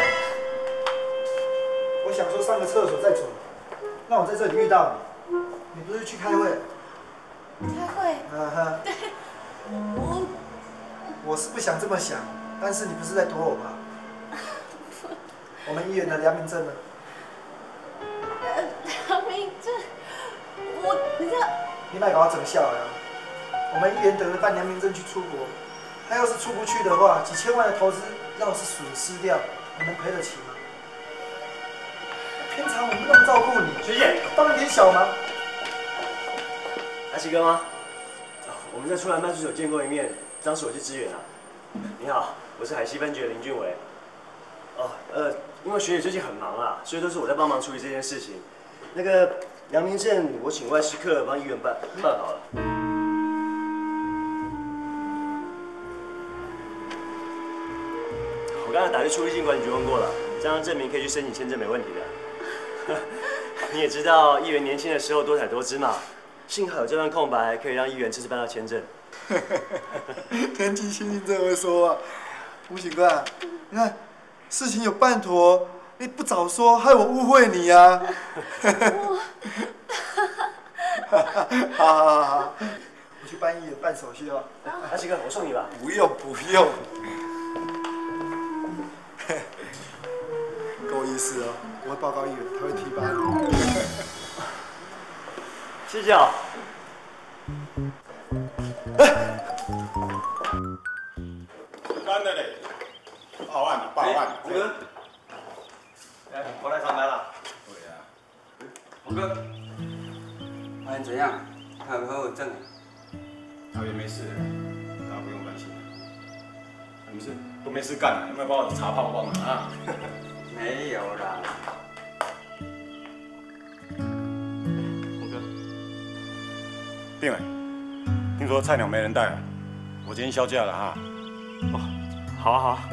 Speaker 2: 我想说上个厕所再走，那我在这里遇到你，你不是去开会？
Speaker 20: 开会？
Speaker 2: 嗯哼。
Speaker 20: 对，我
Speaker 2: 我是不想这么想，但是你不是在躲我吗？我们议员的梁明正呢？
Speaker 20: 呃，梁明正，我你这……
Speaker 2: 你别搞我整笑呀！我们议员等着办梁明正去出国，他要是出不去的话，几千万的投资要是损失掉，你能赔得起吗？平常我们那么照顾你，
Speaker 1: 学姐，
Speaker 2: 帮你点小忙。
Speaker 1: 阿奇哥吗？我们在出兰派出所见过一面，当时我去支援啊。你好，我是海西分局的林俊伟。哦，呃，因为学姐最近很忙啊，所以都是我在帮忙处理这件事情。那个梁明正，我请外事科帮议员办办好了。我刚才打去出入境管理局问过了，这张证明可以去申请签证，没问题的。你也知道，议员年轻的时候多彩多姿嘛，幸好有这段空白，可以让议员这次办到签证。
Speaker 2: 天气星星这么说啊，吴警官，你看事情有办妥，你不早说，害我误会你啊。 好好好好，我去办医院办手续哦。
Speaker 1: 阿七哥，我送你吧。
Speaker 2: 不用不用，够意思哦。我会报告医院，他会提拔你。
Speaker 1: 谢谢啊。
Speaker 3: 干的嘞，报案了，报案了。
Speaker 6: 洪哥，哎，我来上班了。
Speaker 3: 对呀。
Speaker 6: 洪哥，阿英怎样？他有后遗症？
Speaker 3: 阿元没事的，大家不用担心。你们是都没事干了，有没有帮我查胖胖啊？啊？
Speaker 6: 没有啦。洪哥，
Speaker 3: 病人，听说菜鸟没人带了，我今天休假了哈。
Speaker 15: 哦，好啊好啊。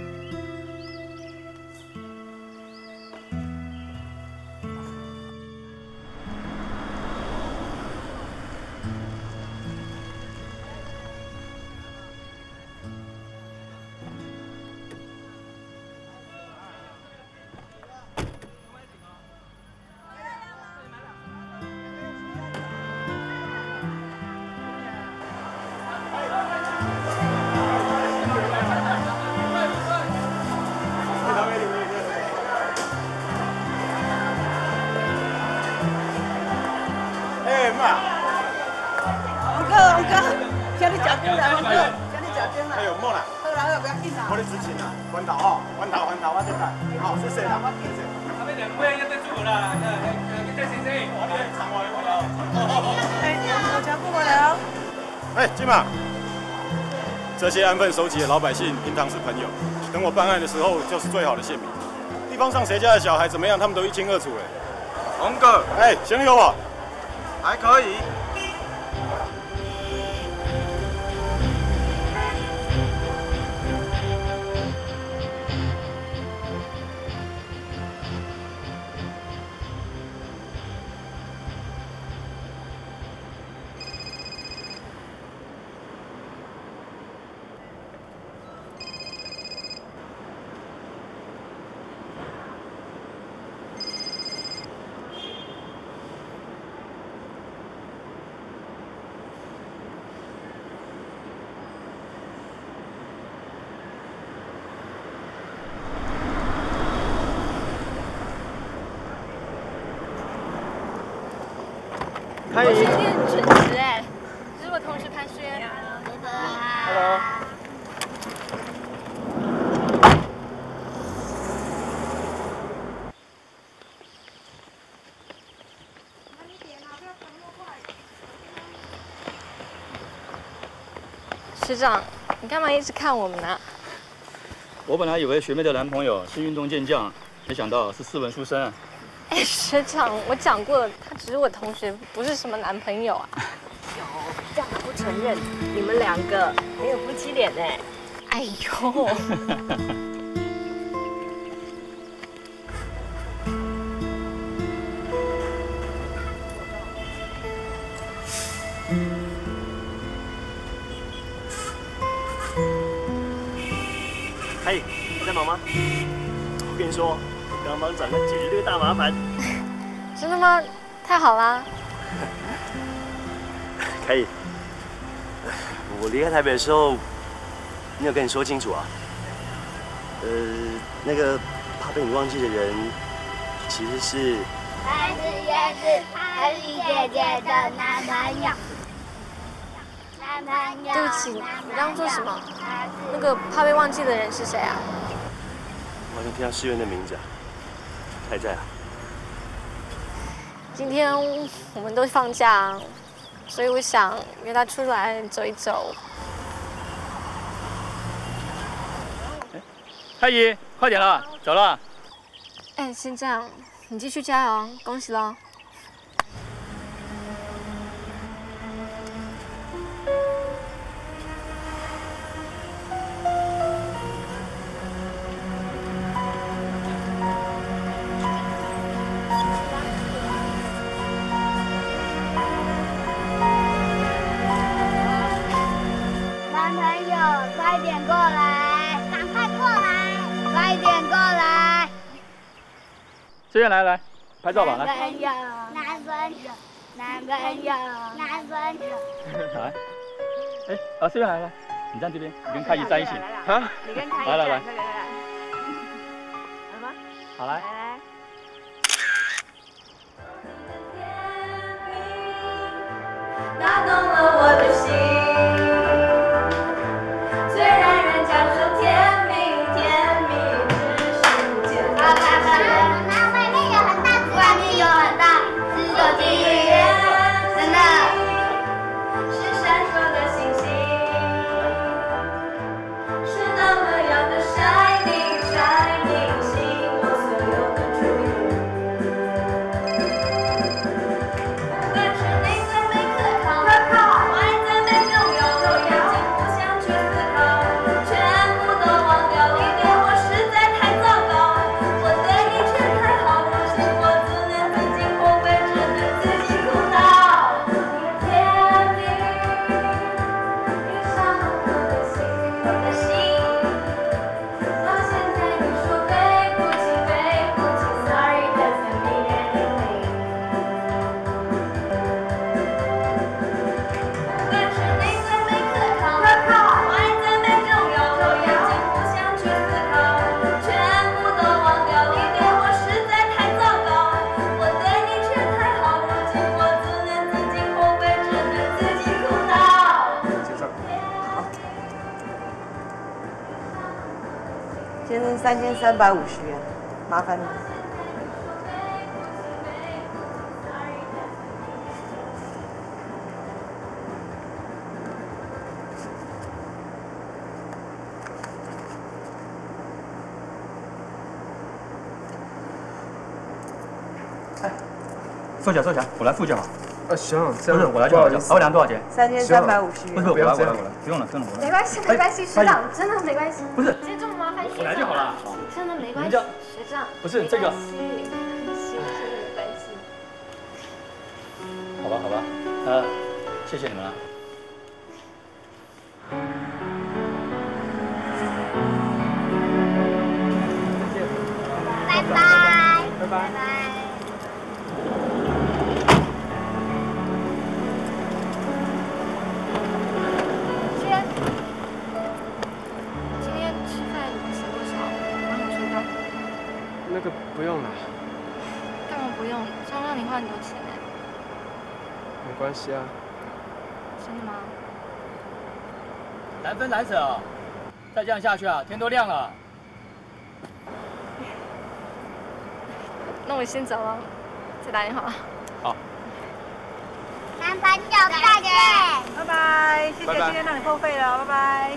Speaker 2: 我的事情啊，关头哦，关头关头，我再来。好，谢谢啦，谢谢。
Speaker 13: 他们两位要对住啦，呃呃，你在谁谁？我来长话我了。
Speaker 14: 哎，我家过来哦。
Speaker 3: 哎，金马，这些安分守己的老百姓，平常是朋友，等我办案的时候，就是最好的县民。地方上谁家的小孩怎么样，他们都一清二楚嘞。
Speaker 6: 洪哥，
Speaker 3: 哎，行有我，
Speaker 6: 还可以。
Speaker 5: 我今天很准时哎，这是我同事潘轩。Hello。学长，你干嘛一直看我们呢？
Speaker 8: 我本来以为学妹的男朋友是运动健将，没想到是斯文书生啊。
Speaker 5: 哎，学长，我讲过了，他只是我同学，不是什么男朋友啊。
Speaker 9: 有，干嘛不承认？你们两个没有夫妻脸呢。
Speaker 5: 哎呦！
Speaker 1: 嘿，你在忙吗？我跟你说。刚帮长官解决这个大麻烦。
Speaker 5: 真的吗？太好啦！
Speaker 1: 可以。我离开台北的时候，你有跟你说清楚啊？呃，那个怕被你忘记的人，其实是。
Speaker 18: 他是也是阿丽姐姐的男朋友。男朋友。
Speaker 5: 对不起，你刚刚说什么？那个怕被忘记的人是谁啊？
Speaker 1: 我好像听到世渊的名字啊。还在啊？
Speaker 5: 今天我们都放假，所以我想约他出来走一走。
Speaker 8: 太医，快点了，走了。
Speaker 5: 哎，先这样，你继续加油，恭喜喽！
Speaker 8: 志愿来来，拍照吧，来。
Speaker 18: 男朋友，男朋友， 男朋友，男朋友。
Speaker 8: 来，哎，啊，这边来来，你站这边，你跟凯怡站一起。
Speaker 9: 啊？你跟凯怡
Speaker 8: 来来来，
Speaker 9: 来来来，来吗？
Speaker 8: 好来。
Speaker 9: 来来。
Speaker 14: 打动了我的心，虽然人家说甜蜜甜蜜只是无解的事实。
Speaker 18: 那外面有很大，外面有很大，只有地狱，真的
Speaker 14: 是闪烁的星星，是那么样的 shining shining， 吸引我所有的注意。不管是内在美可靠，可靠，外在美重要，重要，请不想去思考，全部都忘掉。你对我实在太糟糕，我对你却太好，如今我自怜自己后悔，只能自己苦恼。你的甜蜜，遇上了我的心，我的心。到现在你说对不起，对不起 ，Sorry doesn't mean anything。不管是内在美可靠，可靠，外在美重要，重要，请不想去思考，全部都忘掉。你对我实在太糟糕，我对你却太好，如今我自怜自己后悔，只能自己苦恼。
Speaker 9: 先生，三千三百五十元，麻烦你。
Speaker 8: 收起来，收起来，我来付就好。
Speaker 11: 啊，行，
Speaker 8: 不是，我来就好，好，量多少钱？
Speaker 9: 三千三百五十元。
Speaker 8: 不是，我来，我来，我来，不用了，不用了，我来。
Speaker 5: 没关系，没关系，学长，真的没关系。
Speaker 8: 不是，
Speaker 5: 今天这么麻烦学长，
Speaker 8: 我来就好了。
Speaker 5: 真的没关系，学长。
Speaker 8: 不是这个。
Speaker 5: 没关系，没关系，真的没关系。
Speaker 8: 好吧，好吧，呃，谢谢你们了。
Speaker 18: 拜拜，
Speaker 11: 拜拜。
Speaker 5: 轩，今天吃饭省多少？我帮你出账。
Speaker 11: 那个不用了，
Speaker 5: 干嘛不用？这样让你花很多钱哎。
Speaker 11: 没关系啊。
Speaker 5: 真的吗？
Speaker 8: 难分难舍，再这样下去啊，天都亮了。
Speaker 5: 那我先走了，再打电话。
Speaker 8: 好。
Speaker 18: 男朋友再见，
Speaker 9: 拜拜，谢谢
Speaker 8: 拜拜
Speaker 9: 今天让你破费了，拜拜。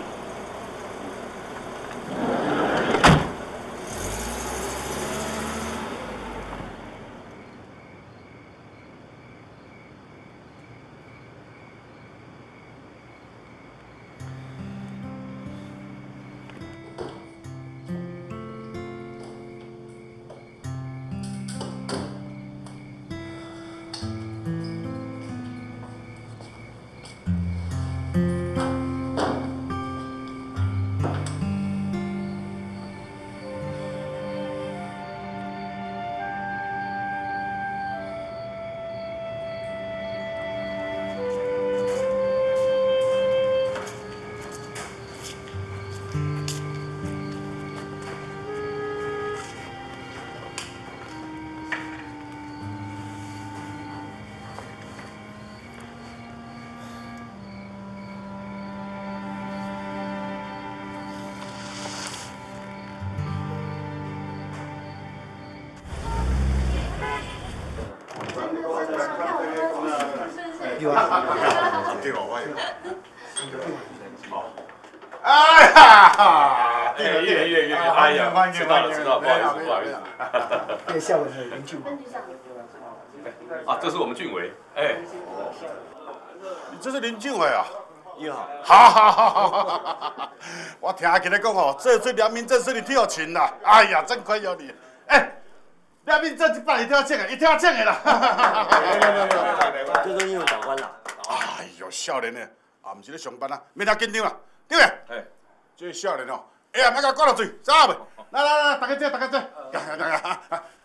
Speaker 16: 哎呀！
Speaker 10: 哎，越越越，哎呀，知道了知道了，不好意思不好意思。
Speaker 2: 这个校文的林俊伟。
Speaker 10: 啊，这是我们俊伟，哎，
Speaker 16: 你这是林俊伟啊？
Speaker 1: 你好。
Speaker 16: 好好好好好，我听起来讲哦，这最良民证是你替我请啦。哎呀，真亏有你。哎，良民证这摆一定要见的，一定要见的啦。
Speaker 1: 没有没有没有，这都应用长官啦。
Speaker 16: 哎呦，少年的，啊，不是咧上班啊，免太紧张啦，对不对？
Speaker 10: 哎，
Speaker 16: 这少年哦，哎呀，莫甲我挂落嘴，知影袂？来来来，大家坐，大家坐。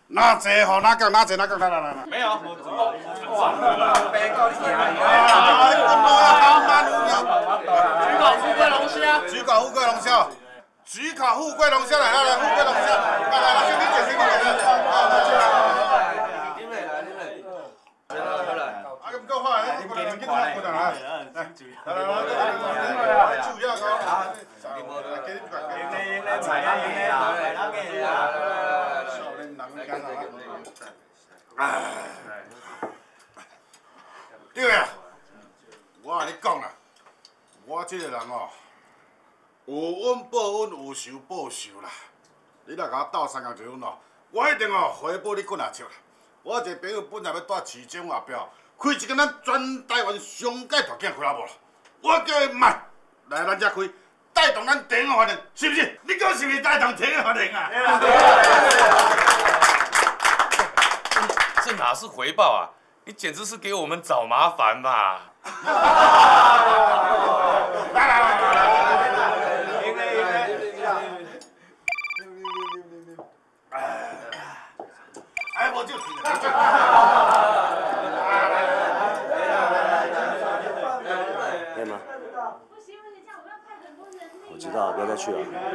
Speaker 16: 哪坐吼，哪讲哪坐哪讲，来来来来。
Speaker 6: 没有，
Speaker 16: 哇，别搞你听啊！啊，你讲多啊，好慢有
Speaker 6: 举考富贵龙虾，
Speaker 16: 举考富贵龙虾，举考富贵龙虾来来来，富贵龙虾，来来来，先你解先你解。啊，
Speaker 6: 你来来你来。
Speaker 16: 来来，啊，咁够快，你过来，你过来，过来，来来来，来来来，主要讲啊，给你过来，给你过来，给你来菜啊，给你啊，来来给你啊，来来来，少年人干啊。哎，对啊，我甲你讲啦，我这个人哦，有恩报恩，有仇报仇啦。你若甲我斗三工一分哦，我一定哦回报你滚下笑啦。我一个朋友本来要住市政外壁，开一间咱全台湾上界大间俱乐部啦。我叫伊卖来咱遮开，带动咱田园发展，是不是？你讲是不是带动田园发展啊？
Speaker 10: 这哪是回报啊？你简直是给我们找麻烦吧！
Speaker 16: 来来来来来。哎，我就听。
Speaker 1: 可以吗？我知道，不要再去了。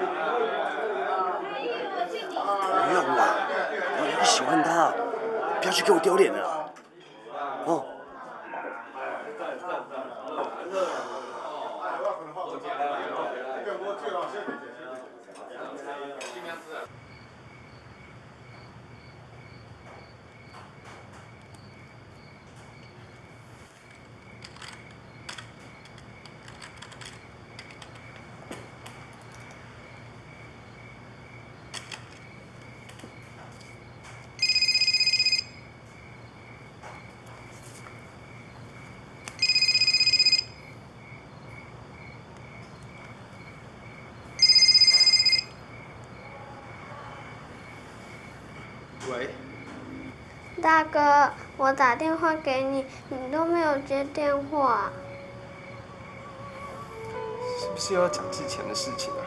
Speaker 1: 不用啦，我不喜欢他，不要去给我丢脸了。哦。
Speaker 11: 喂，
Speaker 18: 大哥，我打电话给你，你都没有接电话。
Speaker 11: 是不是要讲之前的事情啊？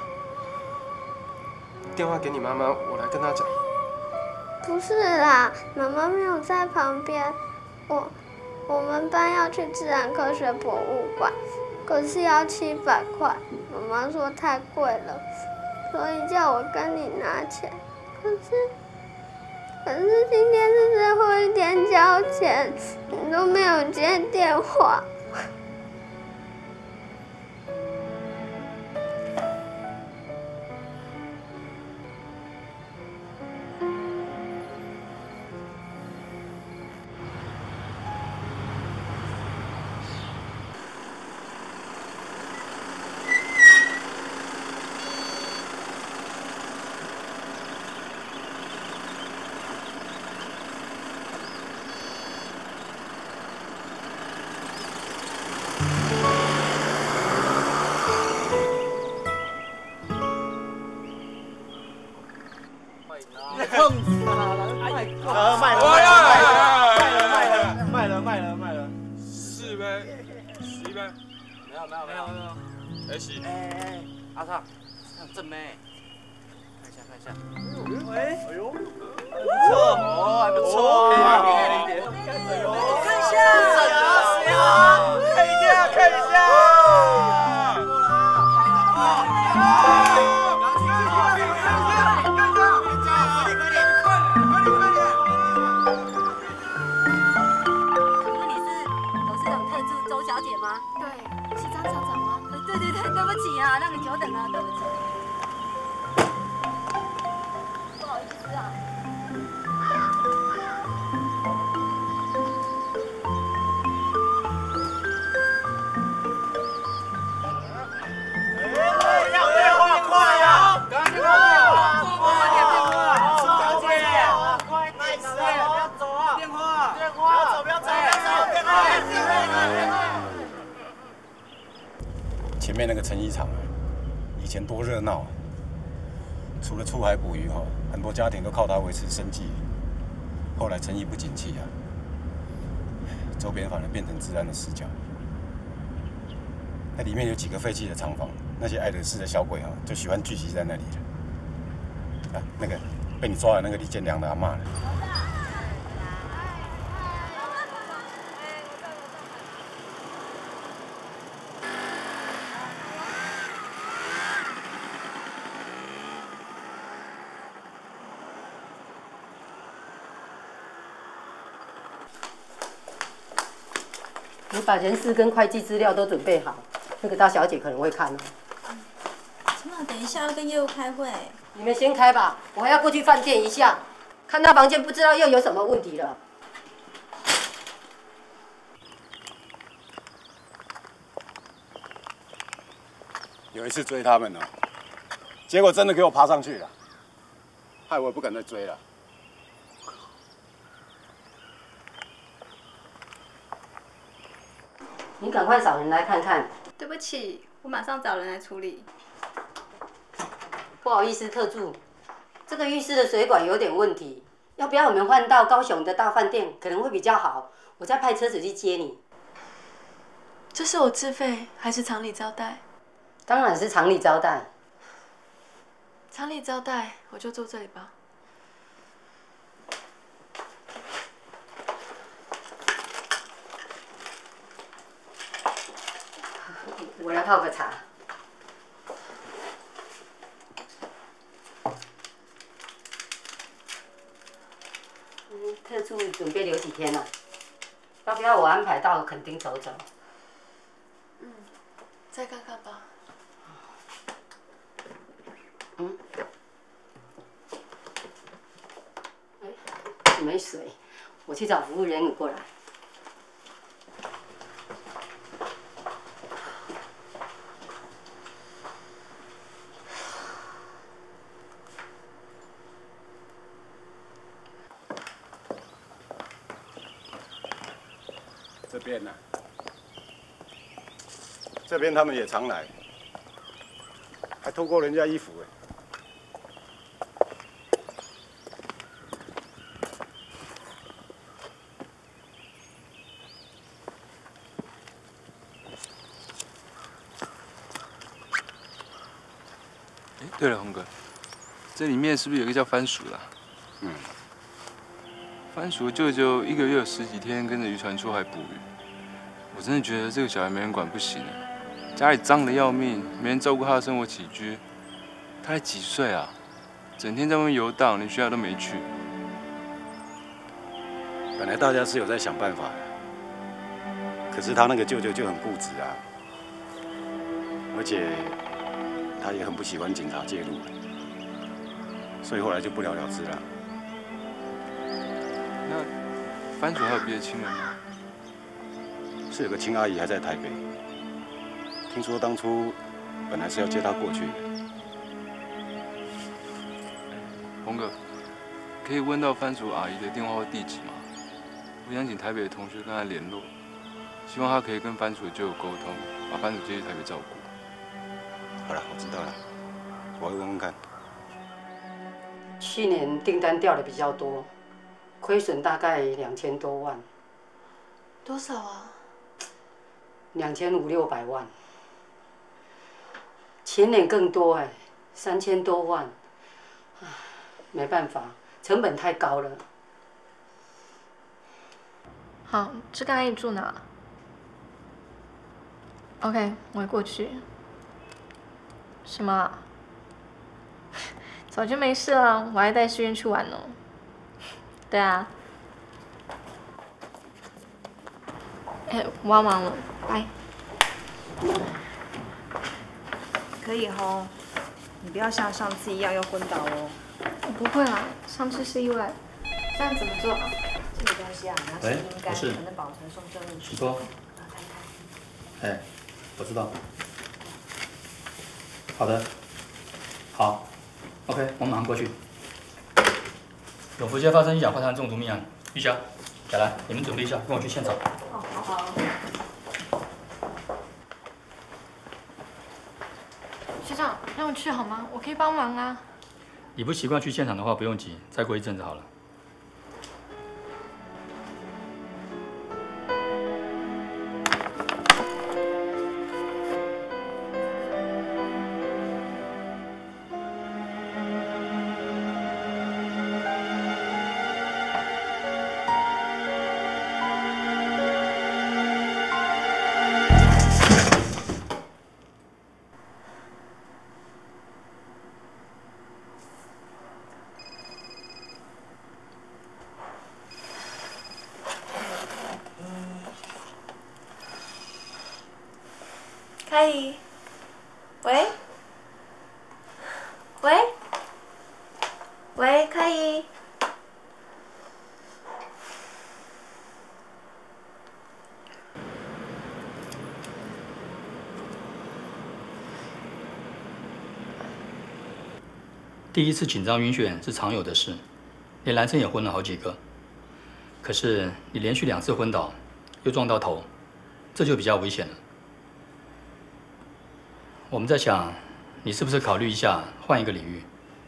Speaker 11: 电话给你妈妈，我来跟她讲。
Speaker 18: 不是啦，妈妈没有在旁边。我我们班要去自然科学博物馆，可是要七百块，妈妈说太贵了，所以叫我跟你拿钱。可是。可是今天是最后一天交钱，你都没有接电话。
Speaker 6: 正妹，看一下看一下。喂，哎呦，还不错哦，还不错啊。我看一下，是啊，看一下看一下。
Speaker 20: 请问你是董事长特助周小姐吗？
Speaker 17: 对，是张厂长吗？
Speaker 20: 对对对，对不起啊，让你久等了，对不起。不好意思啊。
Speaker 6: 哎，要电话快呀！赶快电话，快点电话，周小姐，快点，不要走啊！电话，电话，不要走，不要走，不要走，电话，电话。
Speaker 3: 前面那个成衣厂啊，以前多热闹啊！除了出海捕鱼哈，很多家庭都靠它维持生计。后来生意不景气啊，周边反而变成治安的死角。那里面有几个废弃的厂房，那些爱惹事的小鬼哈，就喜欢聚集在那里了。啊，那个被你抓的那个李建良的阿嬷了。
Speaker 21: 你把人事跟会计资料都准备好，那个大小姐可能会看哦。
Speaker 5: 陈妈，等一下要跟业务开会。
Speaker 21: 你们先开吧，我还要过去饭店一下，看他房间不知道又有什么问题了。
Speaker 3: 有一次追他们呢，结果真的给我爬上去了，害我也不敢再追了。
Speaker 21: 你赶快找人来看看。
Speaker 12: 对不起，我马上找人来处理。
Speaker 21: 不好意思，特助，这个浴室的水管有点问题，要不要我们换到高雄的大饭店可能会比较好？我再派车子去接你。
Speaker 22: 这是我自费还是常理招待？
Speaker 21: 当然是常理招待。
Speaker 22: 常理招待，我就住这里吧。
Speaker 21: 我来泡个茶。嗯，特助准备留几天了？要不要我安排到垦丁走走？
Speaker 22: 嗯，再看看吧。
Speaker 21: 嗯。哎，没水，我去找服务员你过来。
Speaker 3: 这边呢、啊，这边他们也常来，还偷过人家衣服哎。
Speaker 10: 哎，对了，红哥，这里面是不是有一个叫番薯的、啊？
Speaker 3: 嗯。
Speaker 10: 番薯舅舅一个月有十几天跟着渔船出海捕鱼，我真的觉得这个小孩没人管不行啊！家里脏得要命，没人照顾他的生活起居。他才几岁啊？整天在外面游荡，连学校都没去。
Speaker 3: 本来大家是有在想办法的，可是他那个舅舅就很固执啊，而且他也很不喜欢警察介入，所以后来就不了了之了。
Speaker 10: 那番薯还有别的亲人吗？
Speaker 3: 是有个亲阿姨还在台北，听说当初本来是要接她过去的。
Speaker 10: 红哥，可以问到番薯阿姨的电话或地址吗？我想请台北的同学跟她联络，希望她可以跟番薯的舅舅沟通，把番薯接去台北照顾。
Speaker 3: 好了，我知道了，我会问问看。
Speaker 21: 去年订单掉的比较多。亏损大概两千多万，
Speaker 22: 多少啊？
Speaker 21: 两千五六百万。前年更多哎，三千多万。没办法，成本太高了。
Speaker 5: 好，这个阿姨住哪 ？OK， 我会过去。什么？早就没事了，我还带诗渊去玩呢。对啊，哎，我要忙了，拜。
Speaker 23: 可以吼，你不要像上次一样又昏倒哦。
Speaker 5: 我不会啦，上次是意外。这样怎么做啊？
Speaker 23: 这个东西啊，你要先阴干，才能保存送证入去。
Speaker 8: 你说。哎，我知道。好的。好 ，OK， 我马上过去。永福街发生一氧化碳中毒命案，玉霞、雅兰，你们准备一下，跟我去现场。
Speaker 23: 哦，好好。
Speaker 5: 学长，让我去好吗？我可以帮忙啊。
Speaker 8: 你不习惯去现场的话，不用急，再过一阵子好了。
Speaker 23: 可以。喂？喂？喂，可以。
Speaker 8: 第一次紧张晕眩是常有的事，连男生也昏了好几个。可是你连续两次昏倒，又撞到头，这就比较危险了。我们在想，你是不是考虑一下换一个领域？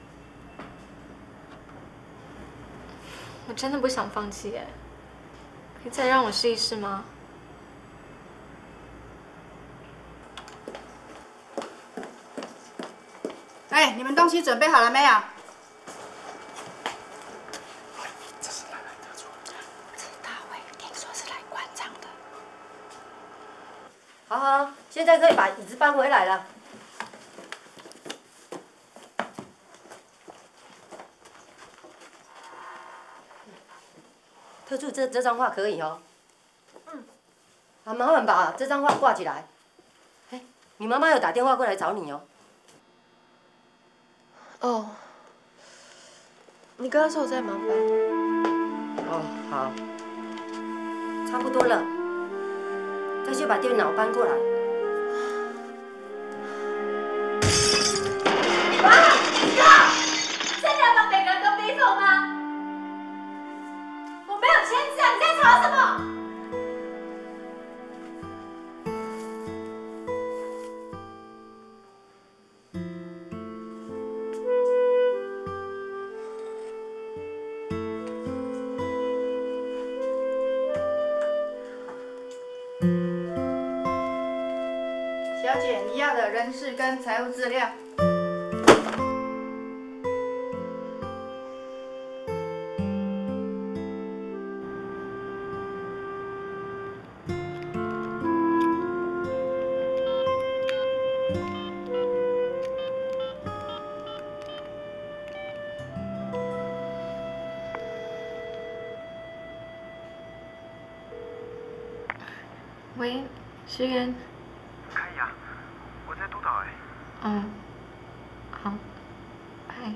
Speaker 23: 我真的不想放弃哎，可以再让我试一试吗？
Speaker 20: 哎，你们东西准备好了没有？
Speaker 2: 这是哪来的错？
Speaker 21: 不知道哎，听说是来关账的。好好，现在可以把椅子搬回来了。特助，这这张画可以哦。嗯。啊，麻烦把这张画挂起来。哎，你妈妈有打电话过来找你哦。
Speaker 22: 哦，你跟他说我在忙吧。
Speaker 21: 哦，好，差不多了，再去把电脑搬过来。
Speaker 14: 妈，哥，现在要帮每个人都逼疯吗？我没有签字啊，你在吵什么？
Speaker 20: 小姐，你要的人事跟财务资料。
Speaker 23: 喂，石原。
Speaker 2: 可以啊，我在督导哎。
Speaker 23: 嗯，好，嗨。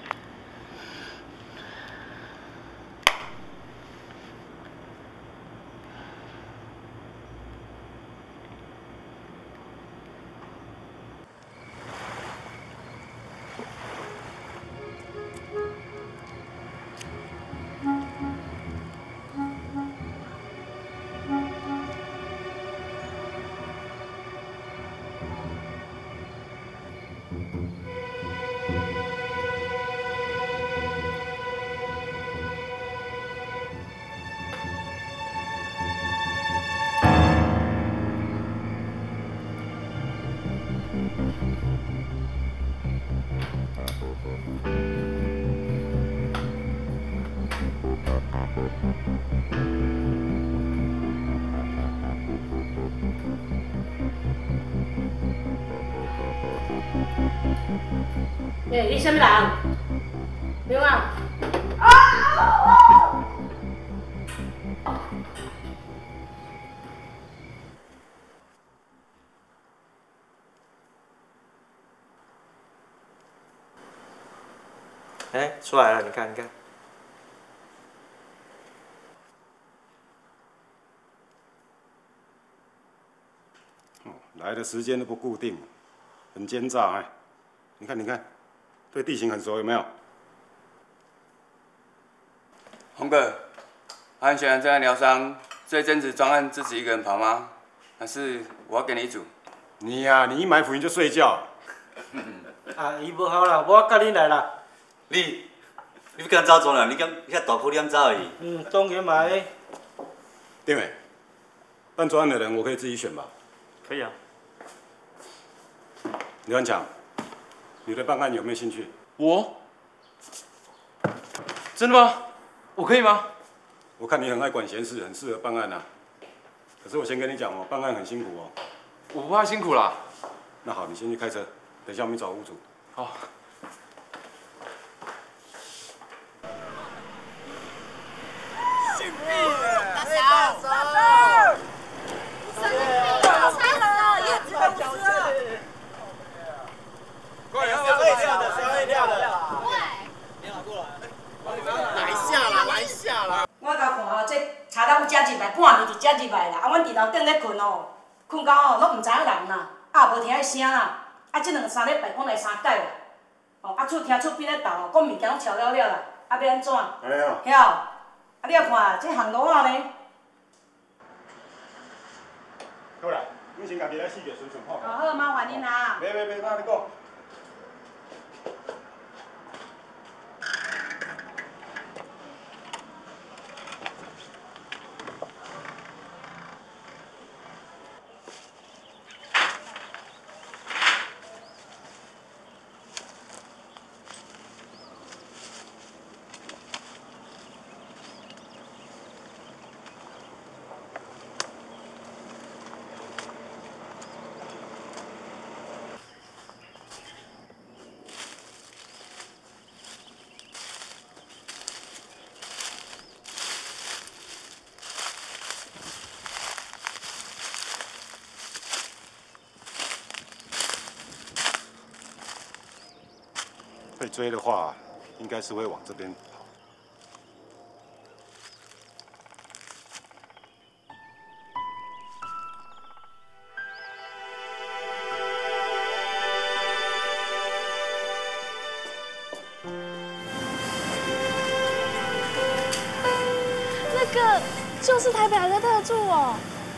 Speaker 21: 哎，你什么人？明啊！
Speaker 6: 哎，出来了，你看，你看。
Speaker 3: 来的时间都不固定，很奸诈哎！你看，你看，对地形很熟有没有？
Speaker 10: 红哥，安全在疗伤，这阵子专案自己一个人跑吗？还是我要跟你组？
Speaker 3: 你呀、啊，你一买辅音就睡觉。
Speaker 6: 啊，伊无好啦，我甲你来啦。
Speaker 4: 你，你要跟走做啦？你敢遐大步点走而已？
Speaker 6: 嗯，当然嘛诶。
Speaker 3: 丁伟，办专案的人我可以自己选吧？
Speaker 6: 可以啊。
Speaker 3: 刘安强，你对办案有没有兴趣？
Speaker 10: 我？真的吗？我可以吗？
Speaker 3: 我看你很爱管闲事，很适合办案啊。可是我先跟你讲哦，办案很辛苦哦。
Speaker 10: 我不怕辛苦啦。
Speaker 3: 那好，你先去开车，等一下我们找屋主。
Speaker 10: 好。
Speaker 14: 幸福，大嫂，大嫂，生日快乐，太好了，叶子公司。
Speaker 6: 料的，烧料的。
Speaker 17: 喂，
Speaker 6: 你好，过来。来下啦，来下啦。
Speaker 7: 我甲看吼，这查到有遮入来，半暝就遮入来啦。啊，阮伫楼顶咧困哦，困到吼拢毋知影人啦，啊无听迄声啦。啊，这两三礼拜讲来三届啦。哦，啊厝听厝边咧斗哦，讲物件拢超了了啦，啊要安怎？
Speaker 16: 哎呀。
Speaker 7: 晓？啊你啊看，这行路啊呢？
Speaker 16: 过来，你先家己来试着顺顺好。
Speaker 7: 哦好，麻烦恁啦。
Speaker 16: 别别别，哪你讲？被追的话，应该是会往这边跑。
Speaker 17: 那个就是台北来的特助哦，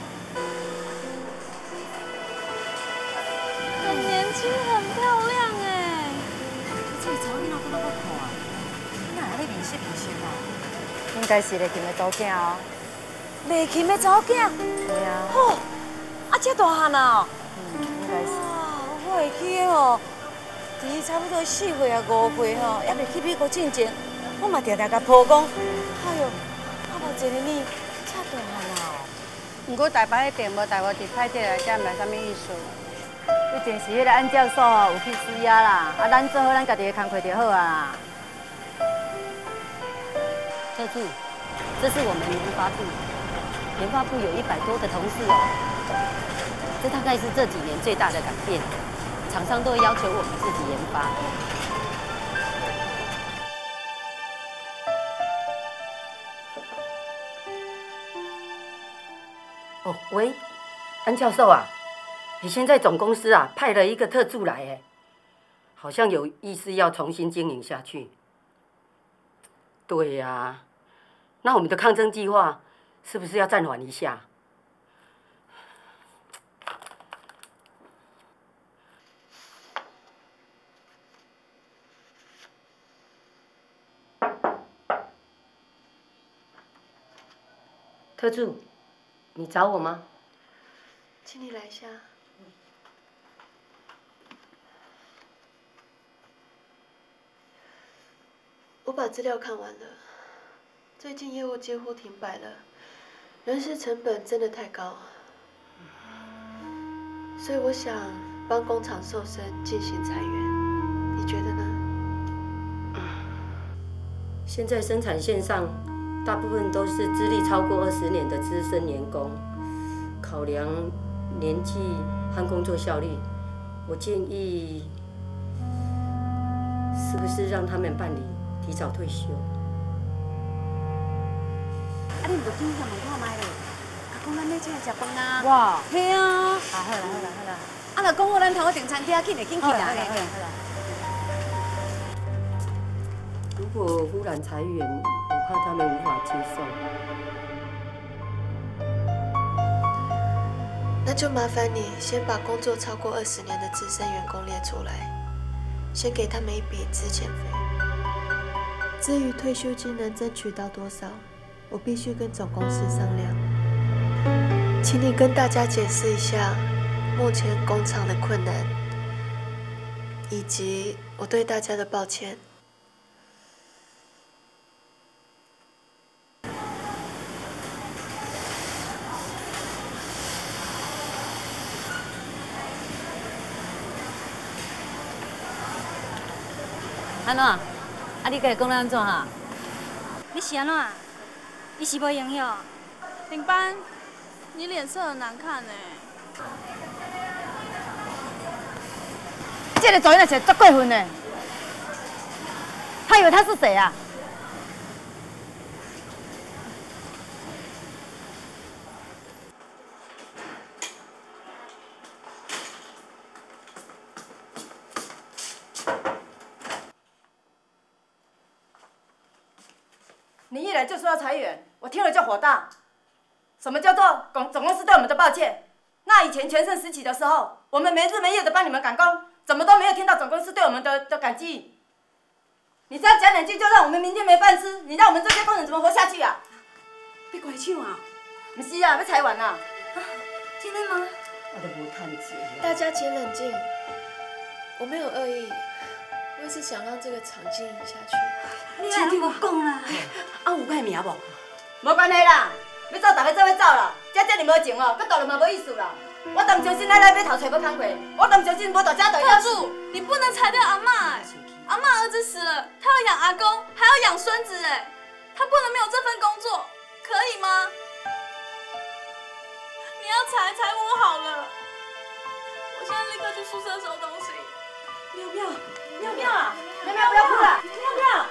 Speaker 17: 很年轻，很漂亮哎。
Speaker 21: 这查某囡仔搁要看，哪会咧面色面色啊？
Speaker 9: 应该是丽琴的查囝哦。
Speaker 17: 丽琴的查囝？
Speaker 9: 对啊。
Speaker 17: 哦，啊，这大汉啊？
Speaker 9: 嗯，应该是。
Speaker 17: 哇，我会记得哦，伫伊差不多四岁啊五岁吼，还未去美国进前，我嘛常常甲抱讲，哎哟，啊无一个呢，遮大汉啊。
Speaker 9: 不过台北迄边无台湾伫派对来，遮毋知啥物意思。一定是迄个安教授哦有去施压啦，啊，咱做好咱家己的工课就好啊。
Speaker 21: 特助，这是我们研发部，研发部有一百多个同事哦。这大概是这几年最大的改变，厂商都会要求我们自己研发。哦，喂，安教授啊，你现在总公司啊派了一个特助来，哎，好像有意思要重新经营下去。对呀、啊，那我们的抗争计划是不是要暂缓一下？特助，你找我吗？
Speaker 23: 请你来一下。我把资料看完了，最近业务几乎停摆了，人事成本真的太高，所以我想帮工厂瘦身进行裁员，你觉得呢？
Speaker 21: 现在生产线上大部分都是资历超过二十年的资深员工，考量年纪和工作效率，我建议是不是让他们办理提早退休？
Speaker 20: 啊，你唔着紧去问看卖咧，啊，讲咱要请来食饭啊。
Speaker 9: 哇，
Speaker 20: 嘿啊。
Speaker 9: 啊，好啦好啦好啦。
Speaker 20: 啊，若讲好咱头个订餐厅，紧来紧去啦。
Speaker 9: 好啦好啦好啦。
Speaker 21: 如果忽然裁员，我怕他们无法接受。
Speaker 23: 那就麻烦你先把工作超过二十年的资深员工列出来，先给他们一笔资遣费。至于退休金能争取到多少，我必须跟总公司商量。请你跟大家解释一下目前工厂的困难，以及我对大家的抱歉。
Speaker 9: 安怎？啊，你家己讲咱安怎哈？
Speaker 17: 你是安怎？伊是无用哟。领班，你脸色很难看呢。
Speaker 9: 这个作业是足过分的，
Speaker 21: 他以为他是谁啊？你一来就说要裁员，我听了就火大。什么叫做总总公司对我们的抱歉？那以前全盛时期的时候，我们没日没夜的帮你们赶工，怎么都没有听到总公司对我们的的感激。你只要讲两句，就让我们明天没饭吃，你让我们这些工人怎么活下去啊？
Speaker 7: 你怪手啊？
Speaker 21: 不是啊，要裁完啊。
Speaker 7: 真的吗？
Speaker 21: 我都无趁钱。
Speaker 23: 大家请冷静，我没有恶意，我只是想让这个厂经营下去。
Speaker 7: 你安听我讲啦，啊有歹名无？
Speaker 21: 无关系啦，要走大家做伙走啦。遮遮尔无情哦，佮大人嘛无意思啦。我当相信奶奶要头找要工课，我当相信无大家就
Speaker 17: 特助，你不能裁掉阿嬷哎！阿嬷儿子死了，她要养阿公，还要养孙子哎，她不能没有这份工作，可以吗？你要裁裁我好了，我现在立刻去宿舍收东西。
Speaker 7: 妙妙，
Speaker 21: 妙妙啊，妙妙不要哭了，妙妙。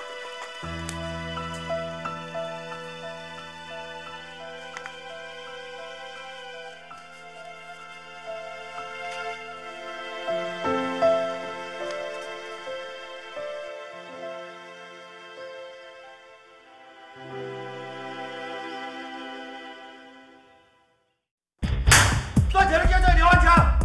Speaker 2: 赚钱的跟着刘安强。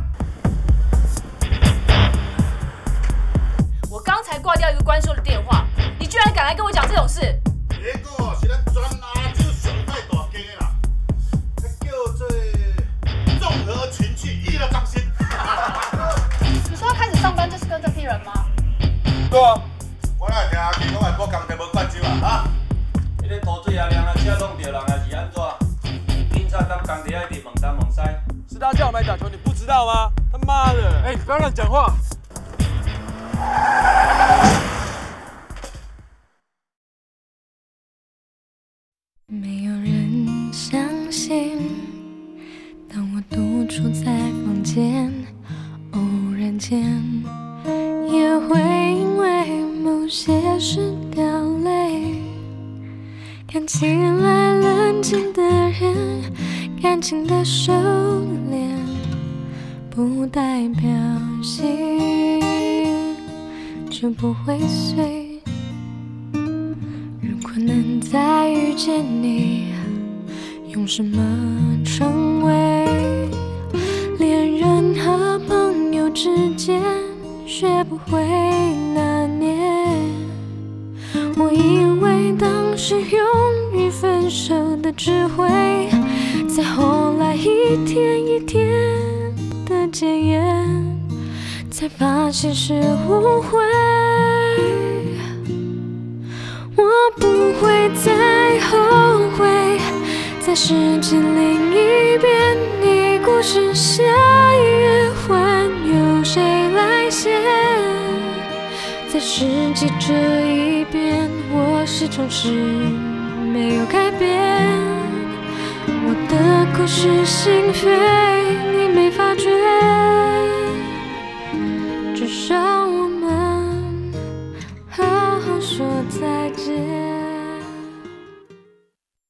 Speaker 13: 我刚才挂掉一个关说的电话，你居然敢来跟我讲这种事！
Speaker 16: 这个是咱全亚洲上太大间的啦，这叫做综合情趣娱乐中心。
Speaker 17: 你说要开始上班就是跟这批人吗？
Speaker 16: 对啊，我哪会听阿基讲下晡工地无管手啊？啊！
Speaker 15: 迄个涂水啊、量啊、车弄着人啊是安怎？警察当工地爱直问东问西。
Speaker 6: 是他叫我们来打球，你不知道吗？他妈的！哎，不要乱讲话。
Speaker 19: 没有人相信，当我独处在房间，偶然间也会因为某些事掉泪。看起来冷静的人，感情的收敛，不代表心就不会碎。如果能再遇见你，用什么称谓？恋人和朋友之间，学不会拿捏。我以为当时勇于分手的智慧，在后来一天一天的检验，才发现是误会。我不会再后悔，在世界另一边，你故事下一页换由谁来写？在世界这一边，我始终是没有改变。我的故事心扉，你没发觉。